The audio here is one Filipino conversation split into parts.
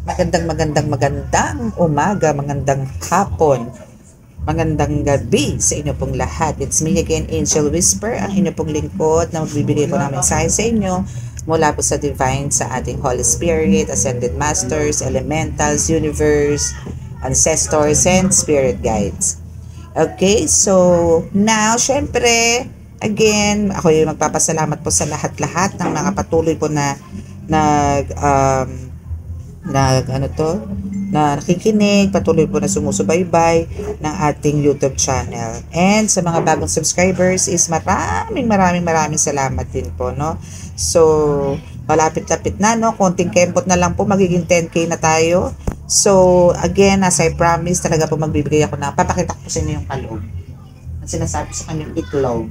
Magandang umaga, magandang hapon, magandang gabi sa inyo pong lahat. It's me again, Angel Whisper, ang inyo pong lingkod na magbibigay po ng mensahe sa inyo mula po sa Divine, sa ating Holy Spirit, Ascended Masters, Elementals, Universe, Ancestors, and Spirit Guides. Okay, so now, syempre, again, ako yung magpapasalamat po sa lahat-lahat ng mga patuloy po na nag na nakikinig, patuloy po na sumusubaybay ng ating YouTube channel. And sa mga bagong subscribers is maraming salamat din po, no? So, malapit-lapit na, no? Konting kembot na lang po, magiging 10K na tayo. So, again, as I promise, talaga po magbibigay ako na, papakita ko sa inyo yung kaloob. Ang sinasabi sa kanyang itlog.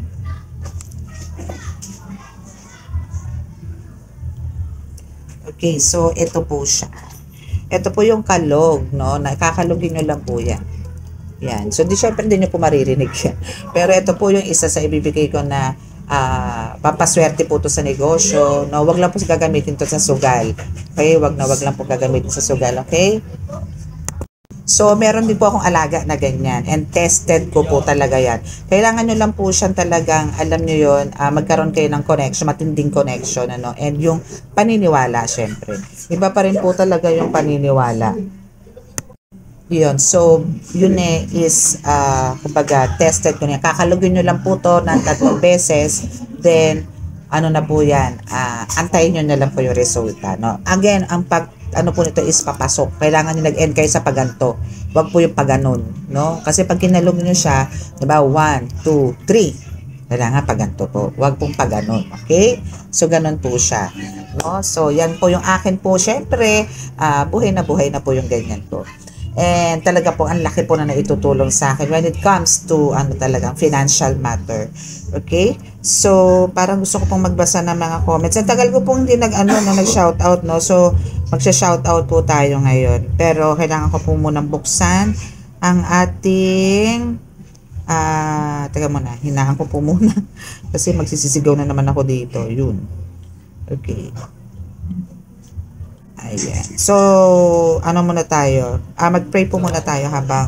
Okay, so ito po siya. Ito po yung kalog, no? Nakakalugin nyo lang po yan. Yan. So, syempre hindi nyo po maririnig yan. Pero ito po yung isa sa ibibigay ko na papaswerte po to sa negosyo. No? Wag lang po gagamitin to sa sugal. Okay? Wag lang po gagamitin sa sugal. Okay? So, meron din po akong alaga na ganyan. And tested ko po talaga yan. Kailangan nyo lang po siyang talagang, alam nyo yun, magkaroon kayo ng connection, matinding connection, ano? And yung paniniwala, syempre. Iba pa rin po talaga yung paniniwala. Yun. So, yun is, kumbaga, tested ko niya. Kakalugin nyo lang po to ng 3 beses. Then, ano na po yan, antayin nyo na lang po yung resulta, no? Again, ang ano po nito is papasok. Kailangan nyo nag-end kayo sa paganto. Huwag po yung paganon, no? Kasi pag kinalog nyo siya, diba, 1, 2, 3. Kailangan paganto po. Huwag pong paganon, okay? So, ganun po siya, no? So, yan po yung akin po. Syempre, buhay na po yung ganyan po. And talaga po, ang laki po na naitutulong sa akin when it comes to, talagang financial matter. Okay? So, parang gusto ko pong magbasa ng mga comments. Ang tagal ko pong hindi nag-shoutout, no? So, magsha-shoutout po tayo ngayon. Pero, kailangan ko po munang buksan ang ating, teka muna, hinaan ko po muna. Kasi magsisisigaw na naman ako dito. Yun. Okay. Ayan. So, ano muna tayo? Mag-pray po muna tayo habang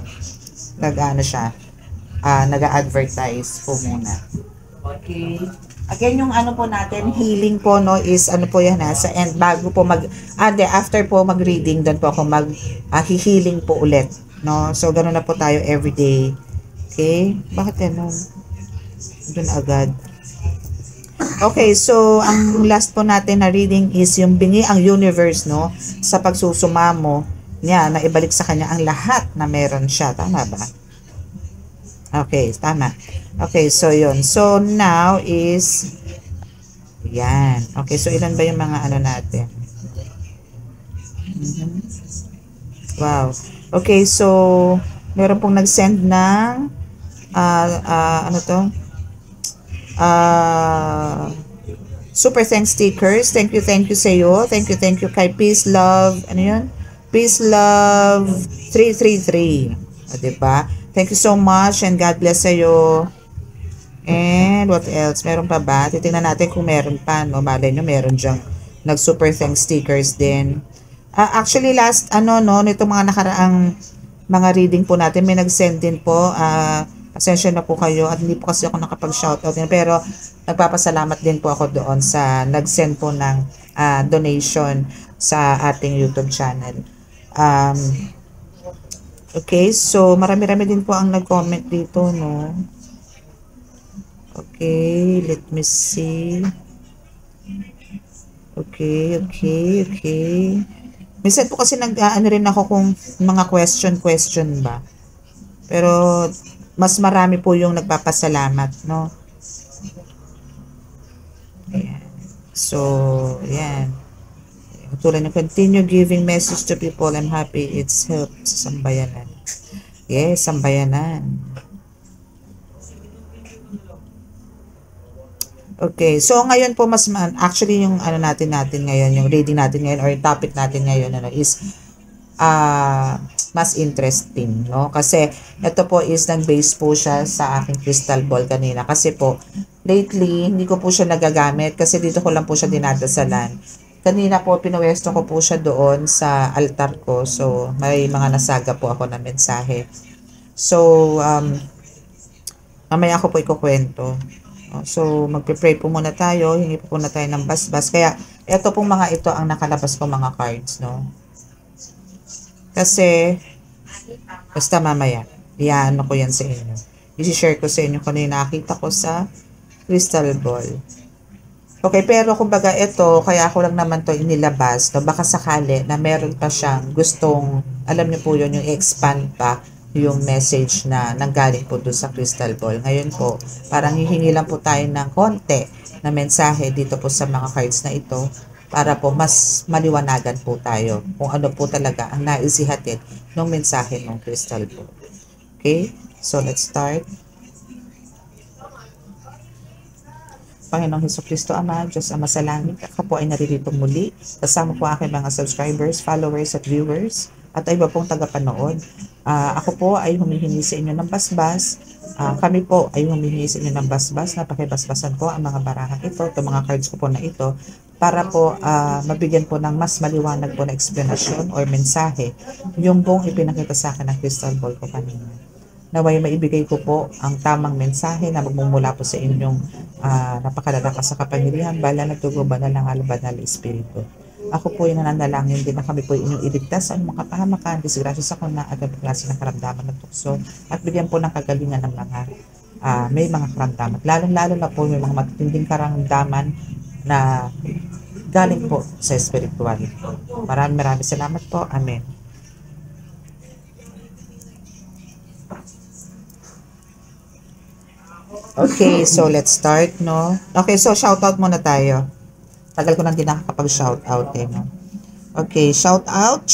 nag-advertise po muna. Okay. Again, yung po natin, healing po, no, is po yan sa end. Bago po after po mag-reading, doon po ako healing po ulit. No? So, gano'n na po tayo everyday. Okay? Bakit gano'n? Doon agad. Okay, so ang last po natin na reading is yung bingi ang universe, no? Sa pagsusumamo niya na ibalik sa kanya ang lahat na meron siya. Tama ba? Okay, tama. Okay, so yun. So now is yan. Okay, so ilan ba yung mga natin? Wow. Okay, so meron pong nag-send ng super thanks stickers. Thank you sa iyo. Thank you kay Peace Love. Ano yun? Peace Love 333. Diba? Thank you so much and God bless sa iyo. And what else? Meron pa ba? Titingnan natin kung meron pa, no? Malay nyo, meron dyang nag-super thanks stickers din. Actually, last, nito mga nakaraang mga reading po natin, may nag-send din po, pasensya na po kayo at hindi po kasi ako nakapag-shoutout din, pero nagpapasalamat din po ako doon sa nag-send po ng donation sa ating YouTube channel. Okay, so marami-rami din po ang nag-comment dito, no? Okay, let me see. Okay. Minsan po kasi rin ako kung mga question ba. Pero mas marami po yung nagpapasalamat, no? Ayan. So, ayan. Tulad ng continue giving message to people. I'm happy it's helped sa sambayanan. Yes, sambayanan. Okay, so ngayon po actually yung natin ngayon, yung reading natin ngayon or yung topic natin ngayon is mas interesting, no? Kasi ito po is nag-base po siya sa aking crystal ball kanina. Kasi po, lately, hindi ko po siya nagagamit kasi dito ko lang po siya dinadasalan. Kanina po, pinuwesto ko po siya doon sa altar ko. So, may mga nasaga po ako na mensahe. So, mamaya ko po ikukwento. So, magpe-pray po muna tayo. Hingi po muna tayo ng basbas. Kaya, ito pong mga ito ang nakalabas ko mga cards, no? Kasi, basta mamaya, iyaano ko yan sa inyo. I-share ko sa inyo kung ano yung nakita ko sa crystal ball. Okay, pero kumbaga ito, kaya ako lang naman to inilabas, no? Baka sakali na meron pa siyang gustong, alam niyo po yun, yung expand pa yung message na nanggaling po doon sa crystal ball. Ngayon po, parang hihingi lang po tayo ng konti na mensahe dito po sa mga cards na ito para po mas maliwanagan po tayo kung ano po talaga ang naisihatid ng mensahe ng crystal ball. Okay? So, let's start. Panginoong Hesukristo Ama, Diyos Ama sa langit, ako po ay naririto muli. Kasama po aking mga subscribers, followers at viewers at iba pong tagapanood. Ako po ay humihingi sa inyo ng basbas. Kami po ay humihingi sa inyo ng basbas. Napakibasbasan po ang mga barahang ito, itong mga cards ko po na ito, para po mabigyan po ng mas maliwanag po na explanation or mensahe yung pong ipinakita sa akin ng crystal ball ko kanina. Naway maibigay ko po ang tamang mensahe na magmumula po sa inyong napakalalakas sa kapangyarihan, banal na tugo, banal ng banal na Espiritu. Ako po yung nananalangin din na kami po inyong iligtas sa mga kapahamakan, disgrasya sa kuna at ang klase ng karamdaman ng tukso at bigyan po ng kagalingan ng mga may mga karamdaman. Lalong-lalo na po may mga matitinding karamdaman na galing po sa espiritual. Maraming salamat po. Amen. Okay, so let's start, no? Okay, so shoutout muna tayo. Tagal ko nang din nakakapag-shoutout, no? Okay, shout out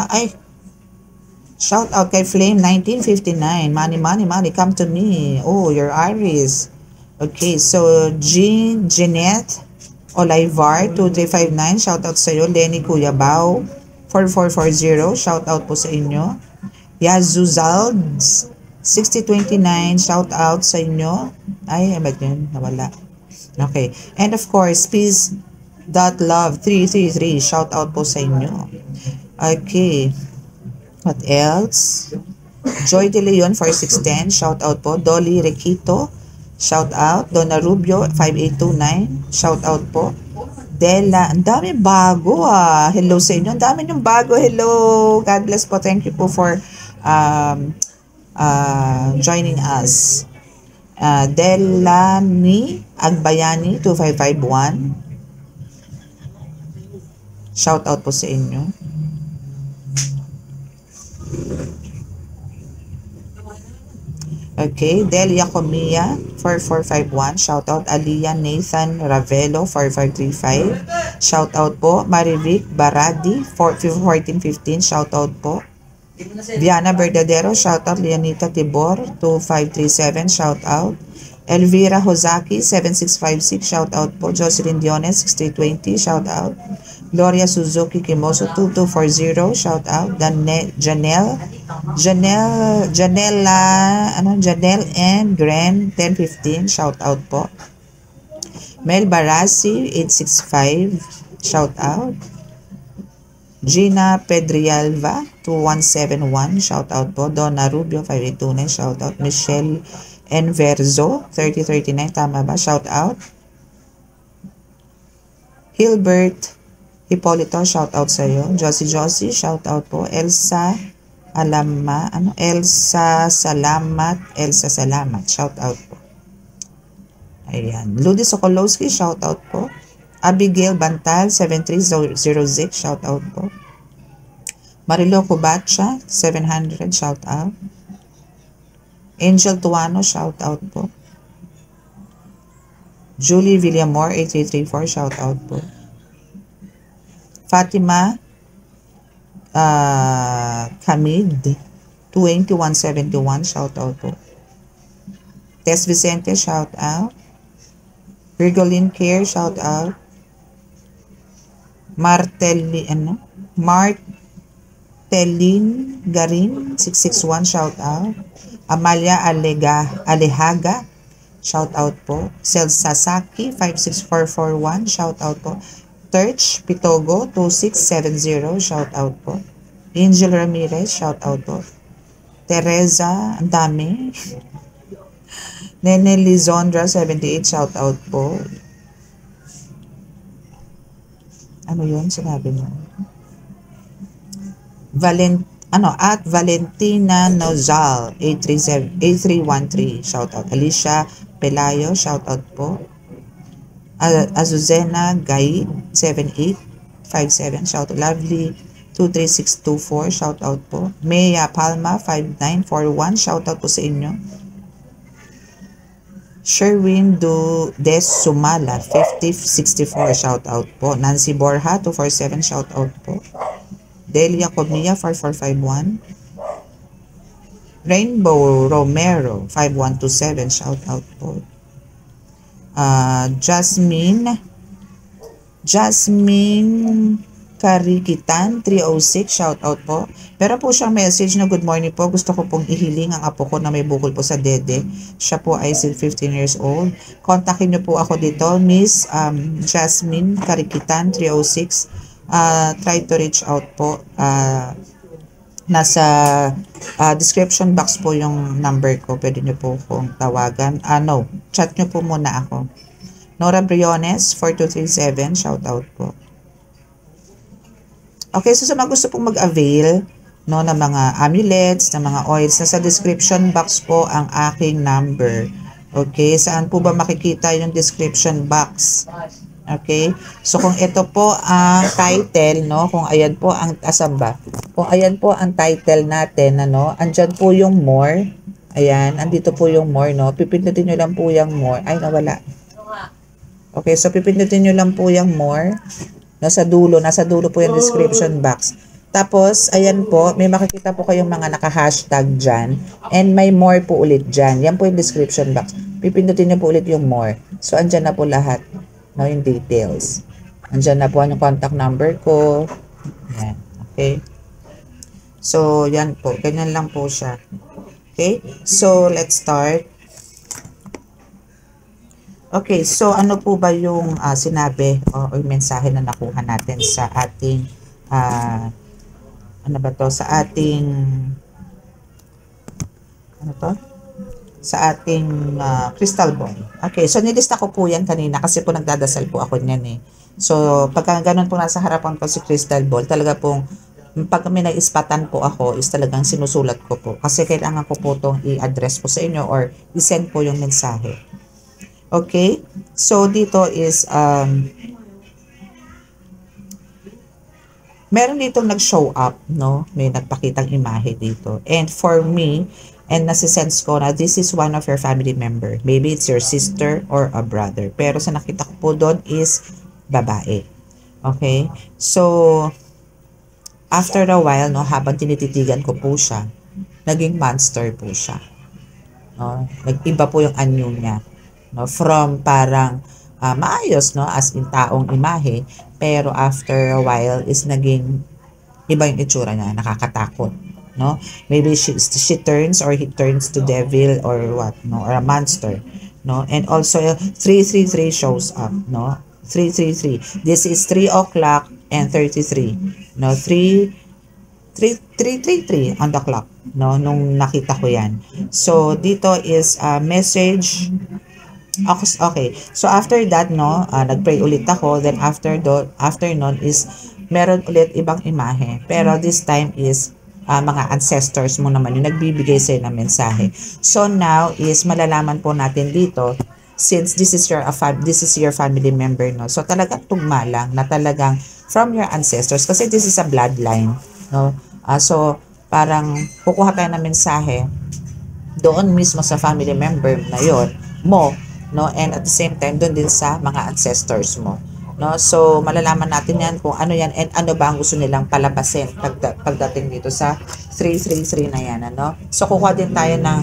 kay Flame 1959. Money, come to me. Oh, your Aries. Okay, so Jeanette Olivar 2359, shout out sa iyo. Lenny Cuyabao 4440, shout out po sa inyo. Yazuzalds 6029, shout out sa inyo. Ay, ba't yun? Nawala. Okay. And of course, peace.love 333, shout out po sa inyo. Okay. What else? Joy De Leon 4610, shout out po. Dolly Requito, shout out. Donna Rubio 5829, shout out po. Dela, ang dami bago Hello sa inyo. Ang dami yung bago. Hello. God bless po. Thank you po for joining us. Delani Agbayani 2551, shout out po sa inyo. Okay, Delia Comia 4451, shout out. Aliyah Nathan Ravelo 4535, shout out po. Marivic Baradi 1415, shout out po. Diana Verdadero, shout out. Leonita Tibor 2537, shout out. Elvira Hozaki 7656, shout out po. Jocelyn Diones 6320, shout out. Gloria Suzuki Kimoso 2240, shout out. Janelle and Gren 1015, shout out po. Mel Barasi 865, shout out. Gina Pedrialva 2171, shout out po. Donna Rubio 5829, shout out. Michelle Enverzo 3039, tama ba? Shout out. Hilbert Hipolito, shout out sa iyo. Josie, shout out po. Elsa Salamat, shout out po. Ayan. Ludi Sokolowski, shout out po. Abigail Bantal 7306, shout out po. Marilo Cubacha 700, shout out. Angel Tuano, shout out po. Julie Villamor 8334, shout out po. Fatima Kamid 2171, shout out po. Tess Vicente, shout out. Virgolin Care, shout out. Martelin Garin 661, shout out. Amalia Alehaga, shout out po. Sel Sasaki 56441, shout out po. Terch Pitogo 2670, shout out po. Angel Ramirez, shout out po. Teresa, ang dami. Nene Lizondra 78, shout out po. Ano yun? Sinabi mo. At Valentina Nozal 8313, shout out. Alicia Pelayo, shout out po. Azuzena Gai 7857, shout out. Lovely 23624, shout out po. Maya Palma 5941, shout out po sa inyo. Sherwin Des Sumala 5064, shout out po. Nancy Borja 247, shout out po. Delia Comia 4451. Rainbow Romero 5127, shout out po. Jasmine Karikitan 306, shout out po. Pero po siyang message na good morning po. Gusto ko pong ihiling ang apo ko na may bukol po sa dede. Siya po ay still 15 years old. Kontakin niyo po ako dito, Miss Jasmine Karikitan 306. Try to reach out po. Nasa description box po yung number ko. Pwede niyo po kung tawagan. No, chat niyo po muna ako. Nora Briones 4237, shout out po. Okay, so sa mga gusto pong mag-avail no, ng mga amulets, ng mga oils, nasa description box po ang aking number. Okay, saan po ba makikita yung description box? Okay, so kung ito po ang title, no, kung ayan po ang asamba, kung ayan po ang title natin, ano, andyan po yung more. Ayan, andito po yung more, no, pipindutin nyo lang po yung more. Ay, nawala. Okay, so pipindutin nyo lang po yung more. Nasa dulo po yung description box. Tapos, ayan po, may makikita po kayong mga naka-hashtag dyan. And may more po ulit dyan. Yan po yung description box. Pipindutin nyo po ulit yung more. So, andyan na po lahat. No, yung details. Andyan na po ang contact number ko. Yan. Okay. So, yan po. Ganyan lang po siya. Okay. So, let's start. Okay, so ano po ba yung sinabi o mensahe na nakuha natin sa ating ano ba to? Sa ating ano to? Sa ating crystal ball. Okay, so nilista ko po yan kanina kasi po nagdadasal po ako niyan eh. So, pagka ganun po nasa harapan ko si crystal ball, talaga pong pag may naispatan po ako is talagang sinusulat ko po. Kasi kailangan ko po itong i-address po sa inyo or i-send po yung mensahe. Okay, so dito is meron dito nag-show up, no? May nagpakitang imahe dito. And for me, and nasisense ko na this is one of your family member. Maybe it's your sister or a brother. Pero sa nakita ko po doon is babae. Okay, so after a while, no, habang tinititigan ko po siya, naging monster po siya. No? Nag-iba po yung anyo niya. No, from parang maayos, no, as in taong imahe, pero after a while is naging iba yung itsura niya, nakakatakot, no? Maybe she turns or he turns to devil or what, no, or a monster, no? And also 333 shows up, no? 333. This is 3 o'clock and 33. No, 333 on the clock, no, nung nakita ko yan. So dito is a message. Okay, so after that, no, nagpray ulit ako. Then after nun is meron ulit ibang imahe. Pero this time is mga ancestors mo naman yung nagbibigay sa'yo ng mensahe. So now is malalaman po natin dito, since this is your family member, no. So talagang tugma lang na talagang from your ancestors kasi this is a bloodline, no. So parang kukuha tayo ng mensahe doon mismo sa family member na yon mo, no, and at the same time doon din sa mga ancestors mo, no. So malalaman natin yan kung ano yan and ano ba ang gusto nilang palabasin pagdating dito sa 333 na yan, ano. So kukuha din tayo ng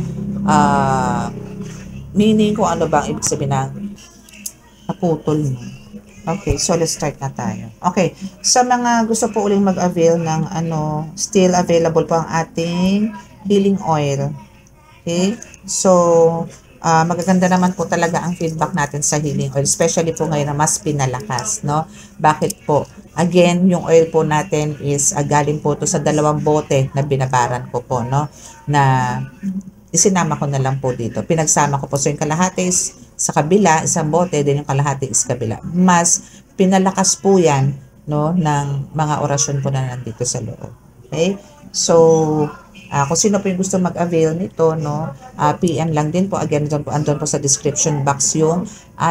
meaning kung ano ba ang ibig sabihin ng naputol mo. Okay, so let's start na tayo. Okay, sa mga gusto po uling mag-avail ng still available po ang ating healing oil. Okay, so magaganda naman po talaga ang feedback natin sa healing oil, especially po ngayon na mas pinalakas, no? Bakit po? Again, yung oil po natin is galing po to sa 2 bote na binabaran ko po, no? Na isinama ko na lang po dito. Pinagsama ko po. So, yung kalahati is sa kabila, isang bote, din yung kalahati is kabila. Mas pinalakas po yan, no, ng mga orasyon po na nandito sa loob. Okay? So, kung sino po yung gusto mag-avail nito, no, PM lang din po. Again, andun po sa description box yung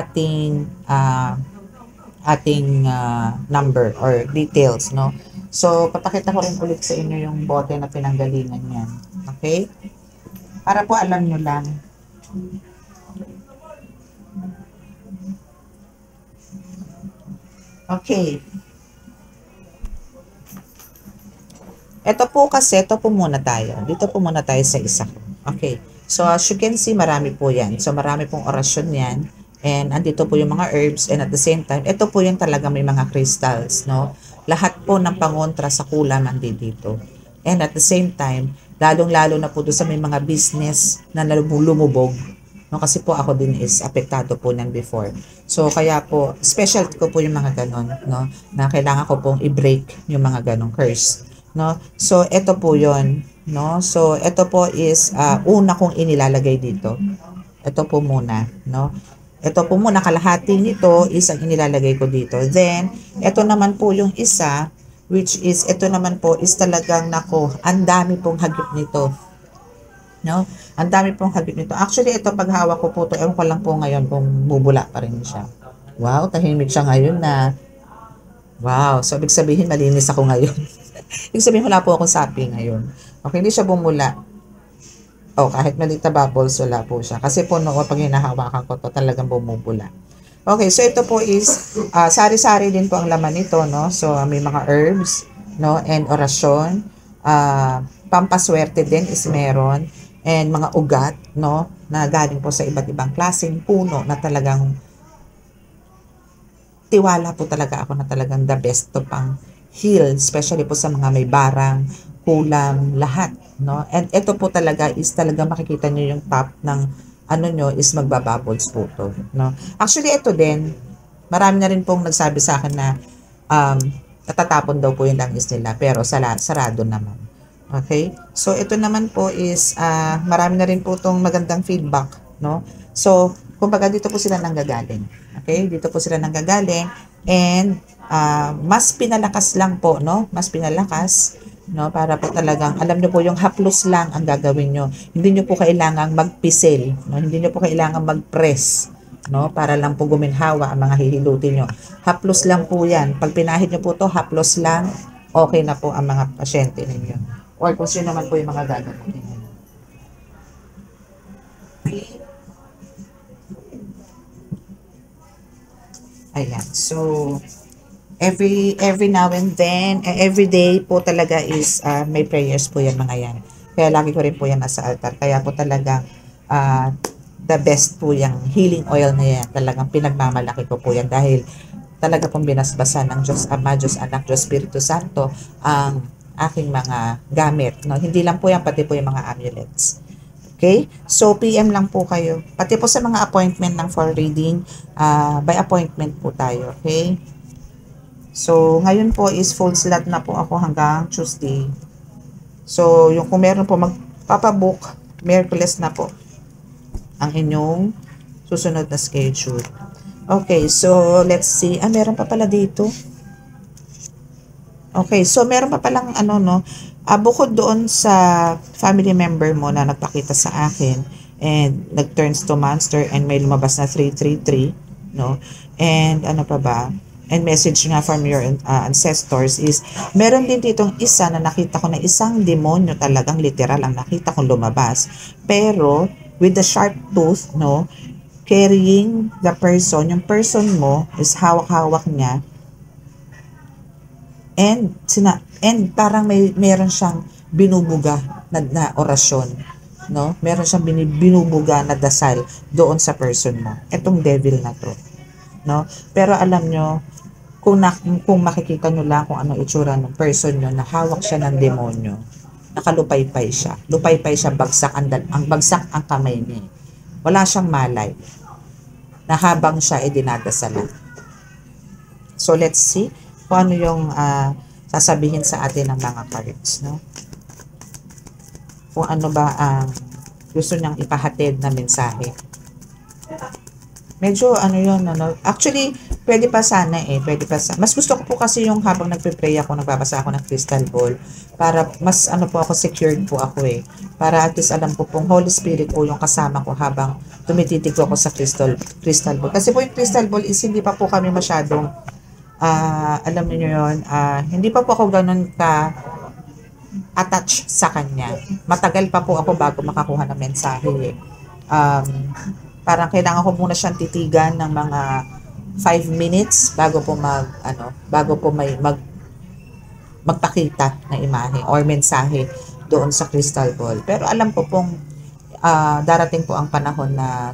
ating number or details, no. So, papakita ko rin ulit sa inyo yung bote na pinanggalingan yan. Okay? Para po alam nyo lang. Okay. Ito po kasi, ito po muna tayo. Dito po muna tayo sa isa. Okay. So, as you can see, marami po yan. So, marami pong orasyon yan. And, andito po yung mga herbs. And at the same time, ito po yung talaga may mga crystals, no? Lahat po ng pangontra sa kulam andito. And at the same time, lalong-lalo na po doon sa may mga business na lumubog. No? Kasi po ako din is apektado po ng before. So, kaya po, specialty ko po yung mga ganon, no? Na kailangan ko pong i-break yung mga ganong curse. No? So, ito po yon, no? So, ito po is una kong inilalagay dito. Ito po muna, no? Ito po muna, kalahati nito is ang inilalagay ko dito. Then, ito naman po yung isa, which is, ito naman po is talagang, nako, ang dami pong hagip nito. No? Ang dami pong hagip nito. Actually, ito pag hawak ko po to, ewan ko lang po ngayon kung bubula pa rin siya. Wow, tahimik siya ngayon na. Wow, so ibig sabihin malinis ako ngayon. Ibig sabihin wala po akong sapi ngayon. Okay, hindi siya bumula. Oh, kahit maliit na bubbles, wala po siya. Kasi po noon pag hinahawakan ko to, talagang bumubula. Okay, so ito po is sari-sari din po ang laman nito, no? So may mga herbs, no, and orasyon. Pampaswerte din is meron, and mga ugat, no, na galing po sa iba't ibang klaseng puno na talagang tiwala po talaga ako na talagang the best to pang heal, especially po sa mga may barang, kulam, lahat, no? And ito po talaga is talaga makikita nyo yung top ng ano nyo is magbabubbles po to, no? Actually, ito din, marami na rin pong nagsabi sa akin na natatapon daw po yung langis nila, pero sarado naman. Okay? So, ito naman po is marami na rin po tong magandang feedback, no? So, kumbaga dito po sila nanggagaling. Okay? Dito po sila nanggagaling, and mas pinalakas lang po, no? Mas pinalakas, no? Para po talagang, alam nyo po, yung haplos lang ang gagawin nyo. Hindi nyo po kailangang magpisil, no? Hindi nyo po kailangang magpress, no? Para lang po guminhawa ang mga hihilutin nyo. Haplos lang po yan. Pag pinahid nyo po to, haplos lang, okay na po ang mga pasyente ninyo. Or kung sino naman po yung mga gagawin ninyo. Ayan. So, every now and then, every day po talaga is may prayers po yan mga yan. Kaya lagi ko rin po yan nasa altar. Kaya po talaga the best po yung healing oil na yan. Talagang pinagmamalaki ko po yan dahil talaga pong binasbasan ng Diyos Ama, Diyos Anak, Diyos Espiritu Santo ang aking mga gamit. No? Hindi lang po yan, pati po yung mga amulets. Okay? So, PM lang po kayo. Pati po sa mga appointment ng for reading, by appointment po tayo. Okay? So, ngayon po is full slot na po ako hanggang Tuesday. So, yung kung meron po magpapabook, Miyerkules na po ang inyong susunod na schedule. Okay, so let's see. Meron pa pala dito. Okay, so meron pa palang ano, no? Bukod doon sa family member mo na nagpakita sa akin and nag-turns to monster and may lumabas na 333, no? And ano pa ba? And message nga from your ancestors is, meron din ditong isa na nakita ko na isang demonyo, talagang literal ang nakita kong lumabas. Pero, with the sharp tooth, no? Carrying the person, yung person mo is hawak-hawak niya. And parang meron siyang binubuga na orasyon, no? Meron siyang binubuga na dasal doon sa person mo. Etong devil na to, no? Pero alam nyo, kung makikita nyo lang kung ano itsura ng person nyo na hawak siya ng demonyo, nakalupaypay siya. Lupaypay siya, bagsak ang bagsak ang kamay niya. Wala siyang malay na habang siya ay dinadasalan. So let's see kung ano yung sasabihin sa atin ng mga cards, no? Kung ano ba ang gusto niyang ipahatid na mensahe. Medyo ano yun, ano. Actually, pwede pa sana pwede pa sana. Mas gusto ko po kasi yung habang nagpe-pray ako, nagbabasa ako ng crystal ball, para mas ano po ako, secured po ako Para at least alam ko pong Holy Spirit po yung kasama ko habang tumititig ako sa crystal ball. Kasi po yung crystal ball is hindi pa po kami masyadong, alam niyo yun, hindi pa po ako ganun ka attach sa kanya. Matagal pa po ako bago makakuha ng mensahe Parang kailangan ko muna siyang titigan ng mga 5 minutes bago po magpakita ng imahe or mensahe doon sa crystal ball. Pero alam ko pong darating po ang panahon na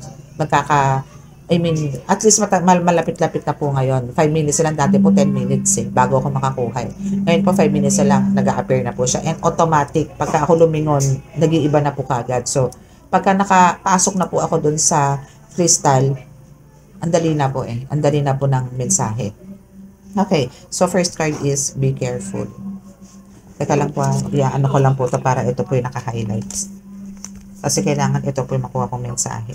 at least malapit-lapit na po ngayon. 5 minutes lang, dati po 10 minutes bago ako makakuha. Ngayon po 5 minutes lang, nag-a-appear na po siya. And automatic, pagka ako lumingon, nag-iiba na po kagad. So, pagka nakapasok na po ako dun sa crystal, andali na po andali na po ng mensahe. Okay, so first card is be careful. Teka lang po, ano ko lang po ito para ito po yung naka-highlights. Kasi kailangan ito po yung makuha kong mensahe.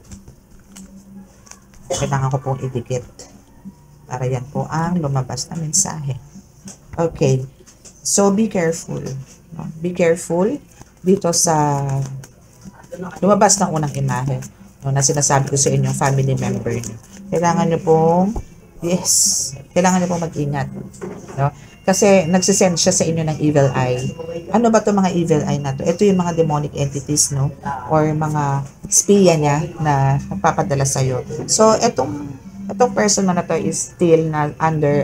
Kailangan ko pong idikit para yan po ang lumabas na mensahe. Okay, so be careful. Be careful dito sa lumabas ng unang imahe na sinasabi ko sa inyong family member niyo. Kailangan niyo pong kailangan niyo pong mag-ingat, no? Kasi nagsisend siya sa inyo ng evil eye. Ano ba 'to mga evil eye na 'to? Ito yung mga demonic entities, no? Or mga spiya niya na nagpapadala sa iyo. So etong person na to is still na under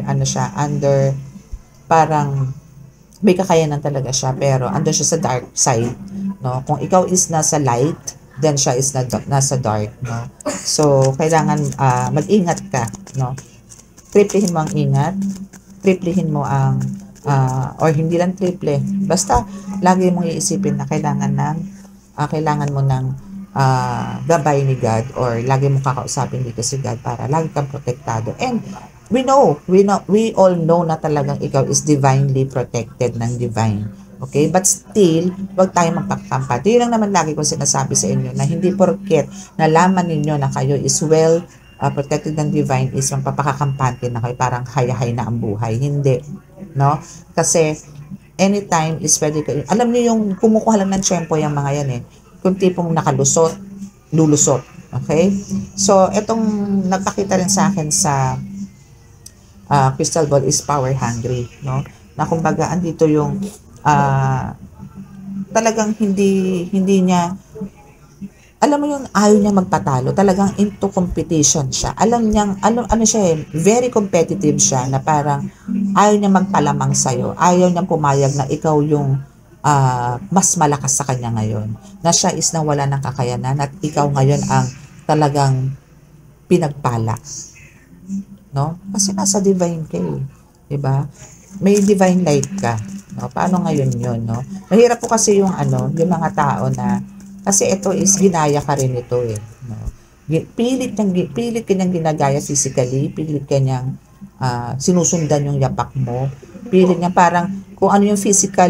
parang may kakayanan talaga siya, pero andun siya sa dark side, no? Kung ikaw is nasa light, then siya is nasa dark, no? So kailangan mag-ingat ka, no? Triplehin mo ang ingat, triplehin mo ang or hindi lang triple, basta lagi mong iisipin na kailangan mo ng gabay ni God, or lagi mong kakausapin dito si God para lagi kang protektado. And we all know na talagang ikaw is divinely protected ng divine. Okay? But still, huwag tayong magpakakampa. Yun lang naman lagi kong sinasabi sa inyo, na hindi porket nalaman ninyo na kayo is well protected ng divine is magpapakakampante na kayo, parang hayahay na ang buhay. Hindi. No? Kasi anytime is pwede kayo. Alam niyo yung kumukuha lang ng tiyempo yung mga yan Kung tipong nakalusot, lulusot. Okay? So, etong nagpakita rin sa akin sa crystal ball is power hungry, no? Na kumbaga andito yung talagang hindi niya, alam mo yung ayaw niya magpatalo, talagang into competition siya. Ano siya very competitive siya, na parang ayaw niya magpalamang sa'yo, ayaw niya pumayag na ikaw yung mas malakas sa kanya ngayon, na siya is nawala ng kakayanan at ikaw ngayon ang talagang pinagpala, no? Kasi nasa divine ka diba? May divine light ka, no? Paano ngayon yun, no? Mahirap po kasi yung mga tao na, kasi ito is ginaya ka rin ito no? Pilit kanyang ginagaya physically, pilit kanyang sinusundan yung yapak mo, pilit niya parang kung ano yung physical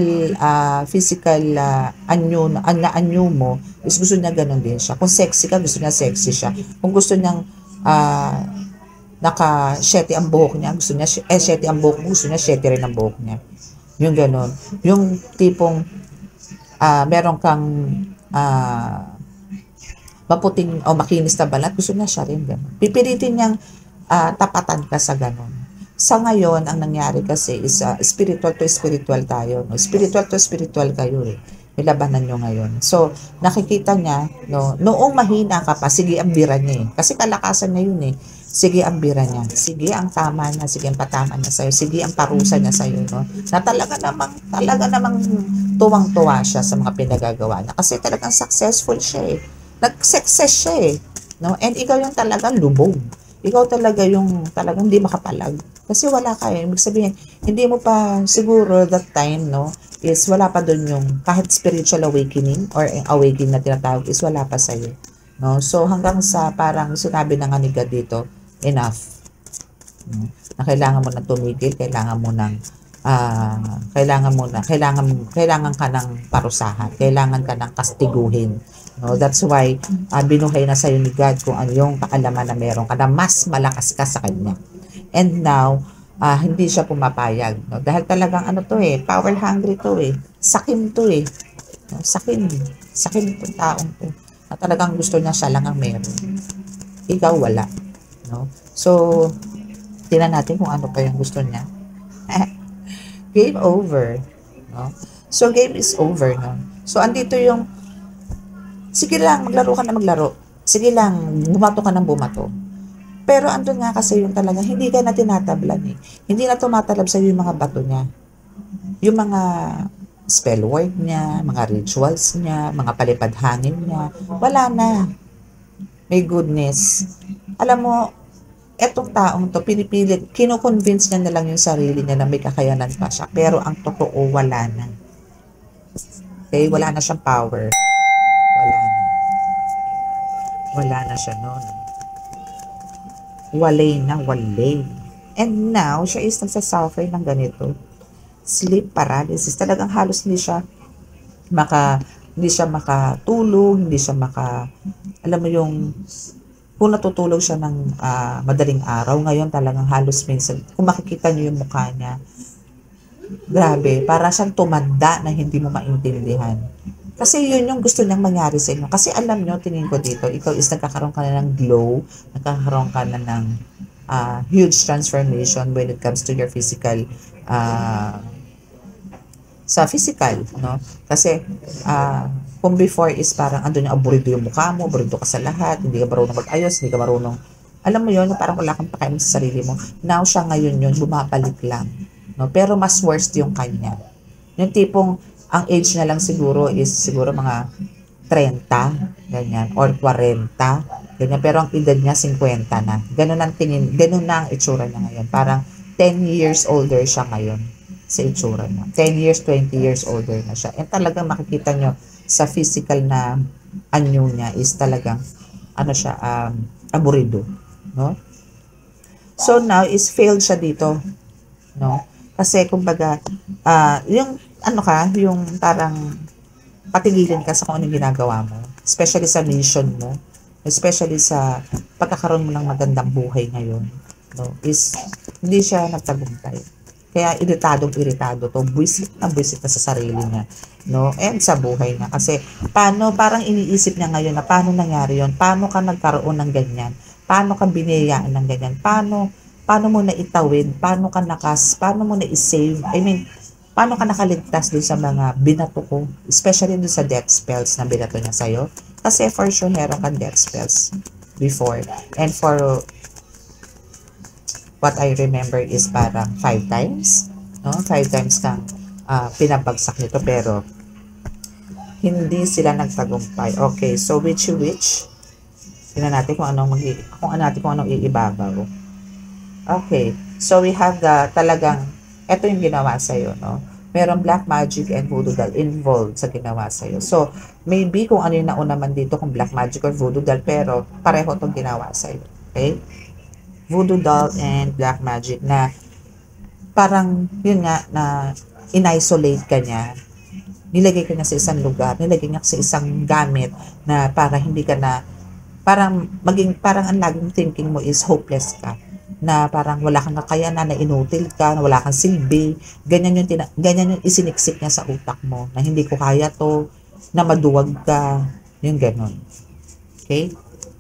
anyo mo, is gusto niya ganun din siya. Kung sexy ka, gusto niya sexy siya. Kung gusto niyang naka-sheti ang buhok niya, gusto niya sheti ang buhok mo, gusto niya sheti rin ang buhok niya. Yung ganun. Yung tipong meron kang maputing o makinis na balat, gusto niya siya rin ganun. Pipilitin niyang tapatan ka sa ganun. Sa ngayon, ang nangyari kasi is spiritual to spiritual tayo. No? Spiritual to spiritual kayo May labanan nyo ngayon. So, nakikita niya, no, noong mahina ka pa, sige ambiran niya Kasi kalakasan niya yun Sige ambiran niya. Sige ang tama niya, sige ang patama niya sa'yo, sige ang parusa niya sa'yo, no? Na talaga namang tuwang-tuwa siya sa mga pinagagawa niya. Kasi talagang successful siya Nag-success siya no? And ikaw yung talagang lubog. Ikaw talaga yung talagang hindi makapalag. Kasi wala ka Ibig sabihin, hindi mo pa siguro that time, no, is wala pa doon yung kahit spiritual awakening or awakening na tinatawag is wala pa sa'yo. no? So hanggang sa parang sinabi na nga ni God dito, enough. No? Na kailangan mo nang tumigil, kailangan ka ng parusahan, kailangan ka ng kastiguhin. No, that's why binuhay na sa'yo ni God kung ano yung kaalaman na meron ka na mas malakas ka sa Kanya. And now, hindi siya pumapayag. No? Dahil talagang ano to power hungry to sakim to no? Sakim itong taong to. Na talagang gusto niya siya lang ang meron. Ikaw wala. No? So, tingnan natin kung ano pa yung gusto niya. Game over. No? So, game is over. No? So, andito yung sige lang, maglaro ka na maglaro. Sige lang, bumato ka ng bumato. Pero andun nga kasi yung talaga, hindi ka na tinatablan Hindi na tumatalab sa yung mga bato niya. Yung mga spell word niya, mga rituals niya, mga palipad hangin niya, wala na. May goodness. Alam mo, etong taong to, pinipilit, kino-convince niya na lang yung sarili niya na may kakayanan pa siya. Pero ang totoo, wala na. Okay? Wala na siyang power. Wala na siya noon. Walay na, walay. And now, siya is nagsasuffer ng ganito. Sleep paralysis. Talagang halos hindi siya makatulog, hindi siya alam mo yung, kung natutulog siya ng madaling araw, ngayon talagang halos minsan, kung makikita niyo yung mukha niya, grabe, para siyang tumanda na hindi mo maintindihan. Kasi yun yung gusto niyang mangyari sa inyo. Kasi alam nyo, tingin ko dito, ikaw is nagkakaroon ka na ng glow, nagkakaroon ka na ng huge transformation when it comes to your physical, sa physical, no? Kasi, kung before is parang andun yung aburido yung mukha mo, aburido ka sa lahat, hindi ka marunong mag-ayos, hindi ka marunong, alam mo yun, parang wala kang pakialam sa sarili mo. Now siya ngayon yun, bumabalik lang. No? Pero mas worst yung kanya. Yung tipong, ang age na lang siguro is siguro mga 30, ganyan, or 40, ganyan. Pero ang edad niya 50 na. Ganun na ang itsura niya ngayon. Parang 10 years older siya ngayon sa itsura niya. 10 years, 20 years older na siya. And talagang makikita nyo sa physical na anyo niya is talagang, aburido. No? So now is failed siya dito. No? Kasi kumbaga, yung yung parang patigilin ka sa kung anong ginagawa mo. Especially sa mission mo. Especially sa pagkakaroon mo ng magandang buhay ngayon. No? Is, hindi siya nagtagumpay. Kaya iritado to. Buisit na sa sarili niya. No? And sa buhay niya. Kasi, parang iniisip niya ngayon na paano nangyari yon, paano ka nagkaroon ng ganyan? Paano ka biniyayaan ng ganyan? Paano mo na itawid? Paano mo na i-save? Paano ka nakaligtas dun sa mga binato ko? Especially dun sa death spells na binato niya sa'yo. Kasi for sure, meron kang death spells before. And for what I remember is parang 5 times. No? 5 times kang pinabagsak nito pero hindi sila nagtagumpay. Okay, so which? Tingnan natin kung anong iibabaw. Okay, so we have ito yung ginawa sa'yo, no? Merong black magic and voodoo doll involved sa ginawa sa'yo. So, maybe kung ano yung nauna man dito, kung black magic or voodoo doll, pero pareho itong ginawa sa'yo. Okay? Voodoo doll and black magic na parang, yun nga, na in-isolate ka niya. Nilagay ka niya sa isang lugar, nilagay niya sa isang gamit na para hindi ka na, parang ang laging thinking mo is hopeless ka. Na parang wala kang kakayanan, na inutil ka, na wala kang silbi. Ganyan yung isiniksik niya sa utak mo, na hindi ko kaya to, na maduwag ka, yung ganon. Okay?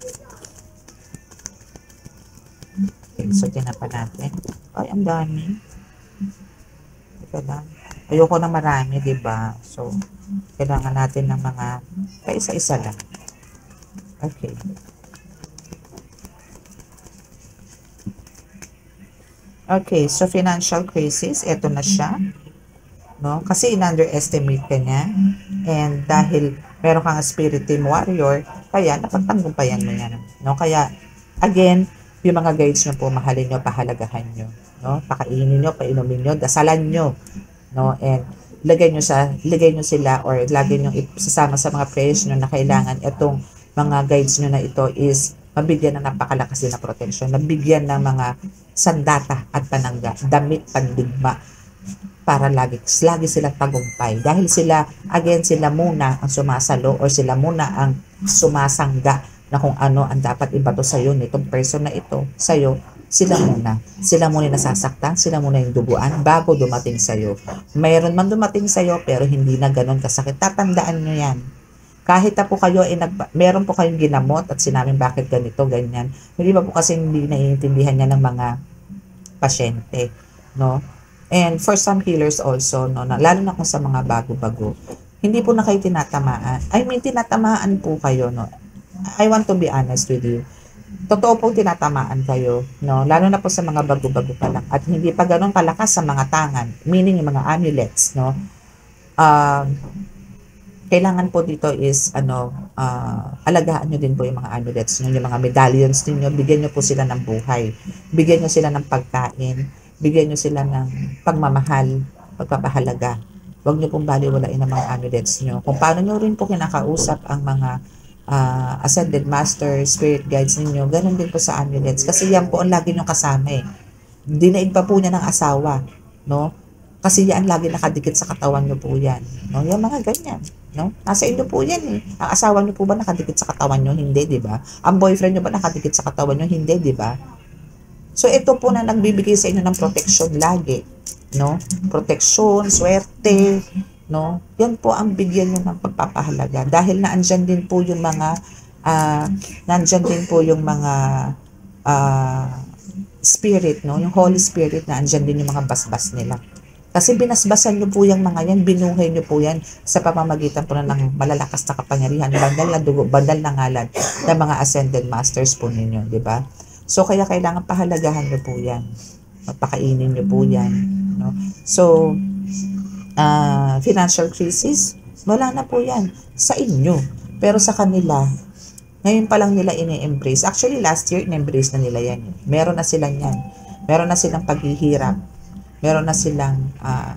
Okay, so tinapan natin. Ay, ang dami. Teka lang. Ayoko na marami, diba? So, kailangan natin ng mga isa-isa lang. Okay. Okay, so financial crisis, eto na siya. No? Kasi in-underestimate ka niya. And dahil meron kang spirit team warrior, kaya napagtagumpayan mo yan. No? Kaya, again, yung mga guides nyo po, mahalin nyo, pahalagahan nyo. No? Pakainin nyo, painumin nyo, dasalan nyo. No? And lagay nyo sila or lagay nyo sasama sa mga prayers nyo na kailangan itong mga guides nyo na ito is mabigyan ng napakalakas din na protection, nabigyan ng mga sandata at panangga, damit, pandigma, para lagi silang tagumpay. Dahil sila, again, sila muna ang sumasalo or sila muna ang sumasangga na kung ano ang dapat ibato sa'yo nitong person na ito, sa'yo, sila muna. Sila muna yung nasasaktan, sila muna yung duguan bago dumating sa'yo. Mayroon man dumating sa'yo pero hindi na ganun kasakit. Tatandaan nyo yan. Kahit na po kayo, meron po kayong ginamot at sinabing bakit ganito, ganyan. Hindi ba po kasi hindi naiintindihan niya ng mga pasyente, no? And for some healers also, no, lalo na kung sa mga bago-bago, hindi po na kayo tinatamaan. I mean, tinatamaan po kayo, no? I want to be honest with you. Totoo pong tinatamaan kayo, no? Lalo na po sa mga bago-bago pa lang. At hindi pa ganun kalakas sa mga tangan, meaning yung mga amulets, no? Kailangan po dito is alagaan nyo din po yung mga amulets nyo, yung mga medallions ninyo, bigyan nyo po sila ng buhay, bigyan nyo sila ng pagkain, bigyan nyo sila ng pagmamahal, pagpapahalaga. Huwag nyo pong baliwalain ang mga amulets nyo. Kung paano nyo rin po kinakausap ang mga ascended master, spirit guides ninyo, ganun din po sa amulets. Kasi yan po ang lagi nyo kasama eh. Dinaig pa po niya ng asawa, no? Kasi yan lagi nakadikit sa katawan nyo po yan. No? Yung mga ganyan. No? Nasa inyo po yan eh. Ang asawa nyo po ba nakadikit sa katawan nyo? Hindi, di ba? Ang boyfriend nyo ba nakadikit sa katawan nyo? Hindi, di ba? So ito po na nagbibigay sa inyo ng protection lagi. No? Protection, swerte, no? Yan po ang bigyan nyo ng pagpapahalaga. Dahil naandyan din po yung mga spirit, no? Yung Holy Spirit na andyan din yung mga basbas nila. Kasi binasbasan nyo po yung mga yan, binuhay nyo po yan sa pamamagitan po na ng malalakas na kapangyarihan, bandal na dugo, bandal na ngalan ng mga ascended masters po ninyo, di ba? So, kaya kailangan pahalagahan nyo po yan. Magpakainin nyo po yan. No? So, financial crisis, wala na po yan sa inyo. Pero sa kanila, ngayon pa lang nila ini-embrace. Actually, last year, in-embrace na nila yan. Meron na silang yan. Meron na silang paghihirap. Meron na silang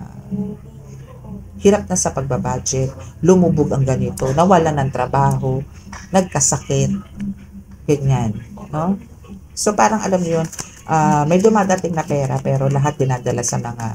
hirap na sa pagbabudget, lumubog ang ganito, nawala ng trabaho, nagkasakit, ganyan, no? So parang alam niyo yun, may dumadating na pera pero lahat dinadala sa mga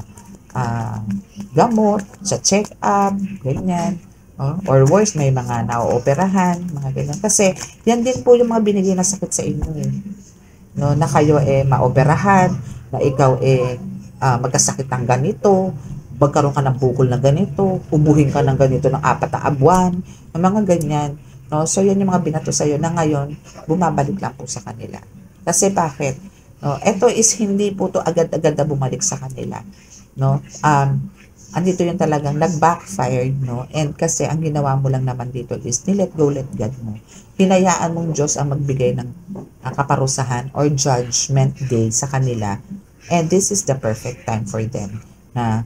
gamot, sa check-up, ganyan, no? Or worse, may mga naooperahan, mga ganyan. Kasi yan din po yung mga binigay na sakit sa inyo, no? Na kayo maoperahan, na ikaw magkasakit ng ganito, magkaroon ka ng bukol na ganito, ubuhin ka ng ganito ng 4 na buwan, mga ganyan. No? So, yan yung mga binato sa'yo na ngayon, bumabalik lang po sa kanila. Kasi bakit? No? Ito is hindi po to agad-agad na bumalik sa kanila. No? Andito yung talagang nag-backfired, no? And kasi ang ginawa mo lang naman dito is ni-let go, let God mo. Hinayaan mong Diyos ang magbigay ng kaparusahan or judgment day sa kanila. And this is the perfect time for them na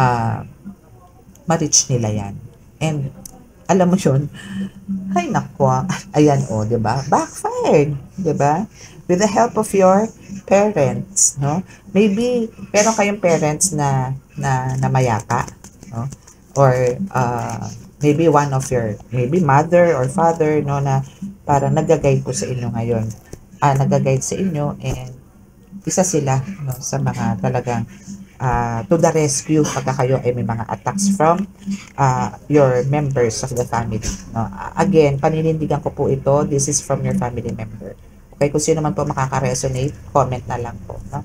ma-reach nila yan. And alam mo yun, ay nako, ayan o, diba? Backfired, diba? With the help of your parents, no? Maybe, meron kayong parents na mayaka, no? Or maybe one of your, maybe mother or father, no? Na parang nag-guide po sa inyo ngayon. Nag-guide sa inyo and isa sila, no, sa mga talagang to the rescue pagka kayo ay may mga attacks from your members of the family. No? Again, paninindigan ko po ito. This is from your family member. Okay, kung sino man po makaka-resonate, comment na lang po. No?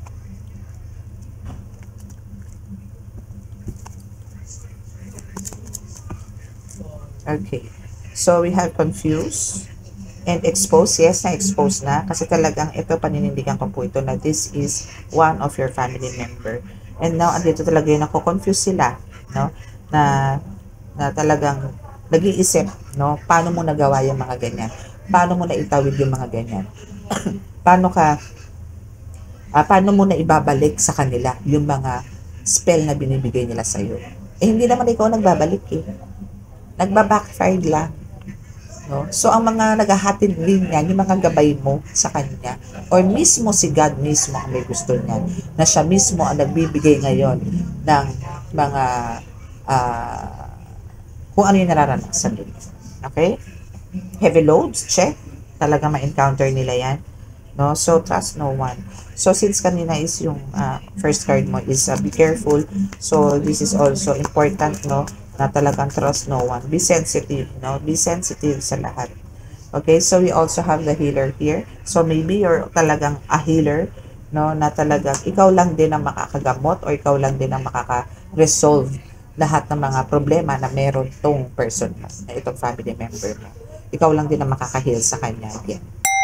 Okay. So, we have confused and expose. Yes, na-expose na. Kasi talagang ito, paninindigan ko po ito na this is one of your family member. And now, andito talaga yung nako-confuse sila. No? Na talagang nag-iisip, no? Paano mo nagawa yung mga ganyan? Paano mo na itawid yung mga ganyan? Paano mo na ibabalik sa kanila yung mga spell na binibigay nila sa'yo? Hindi naman ikaw nagbabalik eh. Nagba-backfire lang. No? So, ang mga naghahatid din yan, yung mga gabay mo sa kanya, or mismo si God mismo ang may gusto niyan, na siya mismo ang nagbibigay ngayon ng mga kung ano yung nararanasan nila. Okay? Heavy loads, check. Talaga ma-encounter nila yan. No? So, trust no one. So, since kanina is yung first card mo is be careful. So, this is also important, no? Na talagang trust no one. Be sensitive, no? Be sensitive sa lahat. Okay, so we also have the healer here. So, maybe you're talagang a healer, no? Na talagang ikaw lang din ang makakagamot or ikaw lang din ang makaka-resolve lahat ng mga problema na meron tong person na itong family member mo. Ikaw lang din ang makaka-heal sa kanya. Again.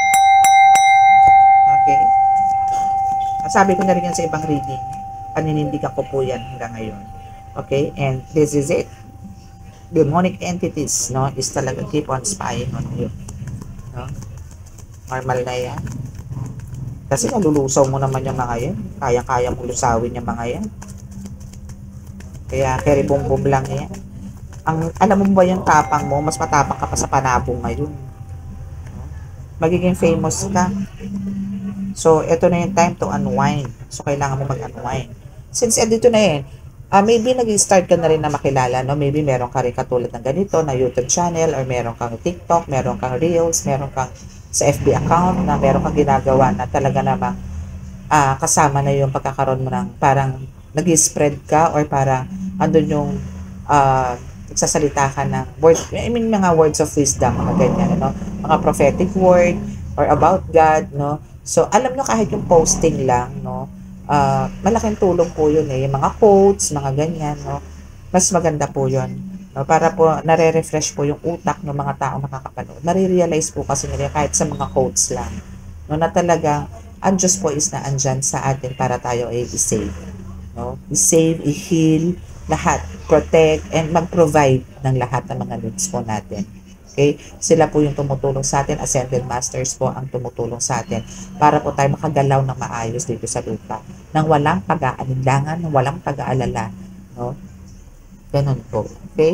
Okay? Sabi ko na rin yan sa ibang reading. Paninindigan ko po yan hanggang ngayon. Okay? And this is it. Demonic entities, no, is talaga keep on spying on you. No? Normal na yan. Kasi nalulusaw mo naman yung mga yan. Kaya-kaya mo lusawin yung mga yan. Kaya carry bum lang yan. Alam mo ba yung tapang mo, mas matapang ka pa sa panabong ngayon. Magiging famous ka. So, ito na yung time to unwind. So, kailangan mo mag-unwind. Since dito na yan, maybe nag-start ka na rin na makilala, no? Maybe meron ka rin katulad ng ganito na YouTube channel or meron kang TikTok, meron kang Reels, meron kang sa FB account na meron kang ginagawa na talaga namang kasama na yung pagkakaroon mo ng parang nag-spread ka or parang andun yung nagsasalita ka ng mga words of wisdom, mga ganyan, no? Mga prophetic word or about God, no? So, alam nyo kahit yung posting lang, no? Malaking tulong po yun eh. Yung mga quotes, mga ganyan, no? Mas maganda po yun. No? Para po nare-refresh po yung utak ng mga tao makakapanood. Nare-realize po kasi nila kahit sa mga quotes lang. No? Na talagang ang Diyos po is na andyan sa atin para tayo ay i-save. No? I-save, i-heal, lahat. Protect, and mag-provide ng lahat ng mga needs po natin. Okay? Sila po yung tumutulong sa atin. Ascended Masters po ang tumutulong sa atin para po tayo makagalaw ng maayos dito sa lupa. Nang walang pag-aalinlangan, nang walang pag-aalala. No? Ganun po. Okay?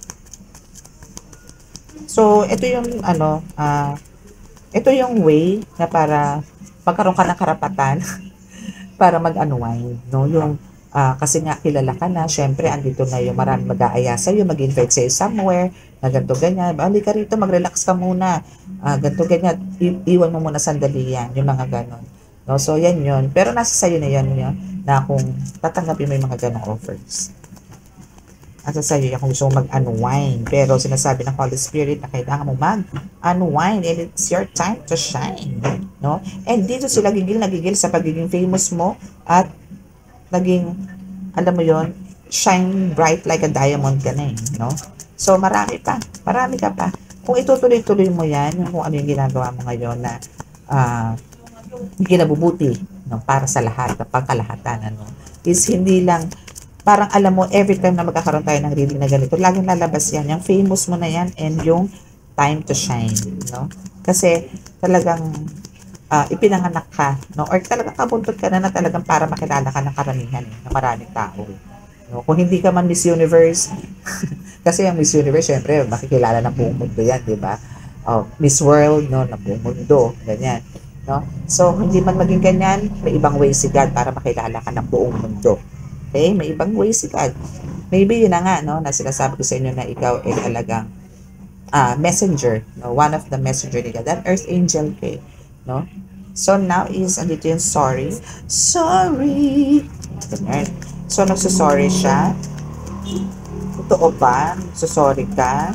So, ito yung ito yung way na para magkaroon ka ng karapatan para mag-unwind. No? Yung kasi nga kilala ka na, syempre andito na yung marami mag-aaya sa'yo, mag-invite sa'yo somewhere, na ganito ganyan, bali ka rito, mag-relax ka muna, ganito ganyan, iwan mo muna sandali yan, yung mga ganon. No? So yan yun, pero nasa sa'yo na yan, na kung tatanggapin mo yung mga ganong offers. Nasa sa'yo yan kung gusto mo mag-unwind, pero sinasabi ng Holy Spirit na kailangan mo mag-unwind and it's your time to shine. No? And dito sila nagigil sa pagiging famous mo at naging, alam mo yon, shine bright like a diamond ka na eh, no? So, marami ka pa. Kung itutuloy-tuloy mo yan, kung ano yung ginagawa mo ngayon na ginabubuti, no, para sa lahat, ng pagkalahatan, ano, is hindi lang, parang alam mo, every time na magkakaroon tayo ng reading na ganito, laging lalabas yan, yung famous mo na yan, and yung time to shine, no? Kasi, talagang, ipinanganak ka, no? Or talagang kabuntot ka na talagang para makilala ka ng karamihan, ng maraming tao. No? Kung hindi ka man Miss Universe, kasi ang Miss Universe, syempre, makikilala ng buong mundo yan, di ba? Miss World, no? Ng buong mundo, ganyan. No? So, hindi man maging ganyan, may ibang way si God para makilala ka ng buong mundo. Okay? May ibang way si God. Maybe yun na nga, no? Na sinasabi ko sa inyo na ikaw ay talagang messenger, no? One of the messenger ni God, that earth angel kay, no? So, now is, andito yung sorry. Sorry! Ganyan. So, nagsusorry siya. Totoo ba? Nagsusorry ka?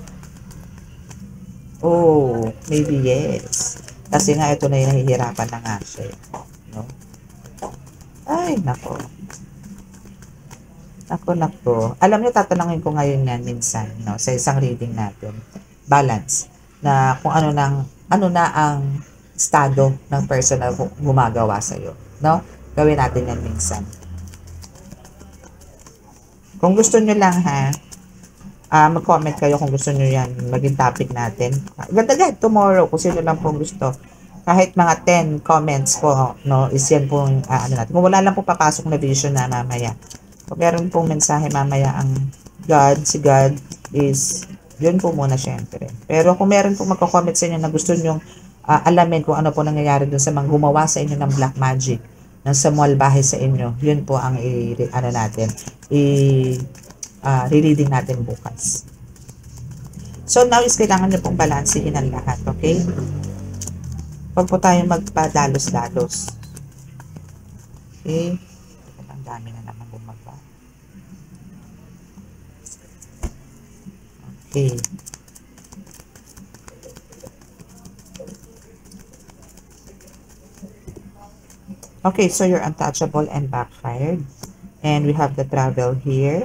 Oh, maybe yes. Kasi nga, ito na yung nahihirapan na nga siya. No? Ay, nako. Nako. Alam niyo, tatanungin ko ngayon yan minsan, no? Sa isang reading natin. Balance. Na kung ano na ang estado ng person na gumagawa sa'yo. No? Gawin natin yan minsan. Kung gusto nyo lang mag-comment kayo kung gusto nyo yan maging topic natin. Agad-agad, tomorrow, kung sino lang pong gusto. Kahit mga 10 comments po, no, is yan pong, natin. Kung wala lang po papasok na vision na mamaya. Kung meron pong mensahe mamaya ang si God is, yun po muna syempre. Pero kung meron pong magko-comment sa inyo na gusto nyo alamin kung ano po nangyayari dun sa mga gumawa sa inyo ng black magic, ng samualbahe sa inyo, yun po ang re-reading natin bukas. So now is kailangan nyo pong balansehin ang lahat, okay? Huwag po tayo magpadalos-dalos. Okay? Ang dami na naman bumaba. Okay. Okay, so you're untouchable and backfired. And we have the travel here.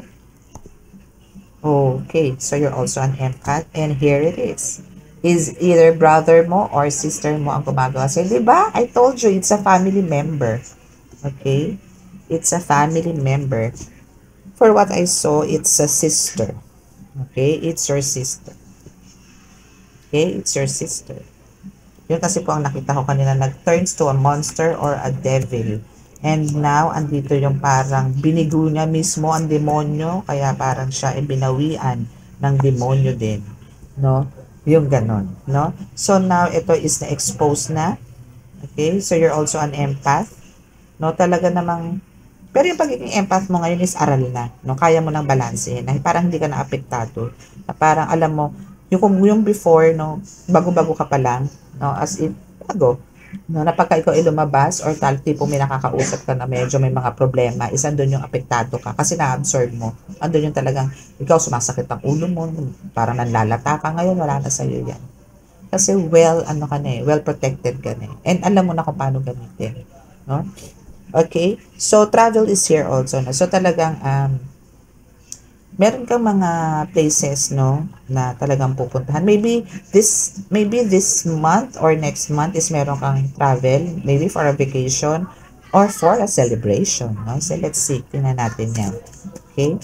Okay, so you're also an empath. And here it is. Is either brother mo or sister mo ang gumagawa sa'yo. Diba? I told you, it's a family member. Okay? It's a family member. For what I saw, it's a sister. Okay? It's your sister. Okay? It's your sister. Yun kasi po ang nakita ko kanina, nag-turns to a monster or a devil. And now, andito yung parang binigo niya mismo ang demonyo, kaya parang siya ay binawian ng demonyo din. No? Yung ganon. No? So now, ito is na-expose na. Okay? So you're also an empath. No? Talaga namang, pero yung pagiging empath mo ngayon is aral na. No? Kaya mo nang balansehin. Na parang hindi ka na apektado. Na parang alam mo, yung before, no, bago-bago ka pa lang, no, as in, bago, no, na pagka ikaw ay lumabas or tipo may nakakausap ka na medyo may mga problema, is andun yung apektado ka kasi na-absorb mo. Andun yung talagang, ikaw sumasakit ang ulo mo, parang nanlalata ka ngayon, wala na sa'yo yan. Kasi well protected ka na. And alam mo na kung paano gamitin. No? Okay? So, travel is here also. No? So, talagang, meron kang mga places, no, na talagang pupuntahan. Maybe this month or next month is meron kang travel, maybe for a vacation or for a celebration, no? So let's see, tingnan natin yan. Okay?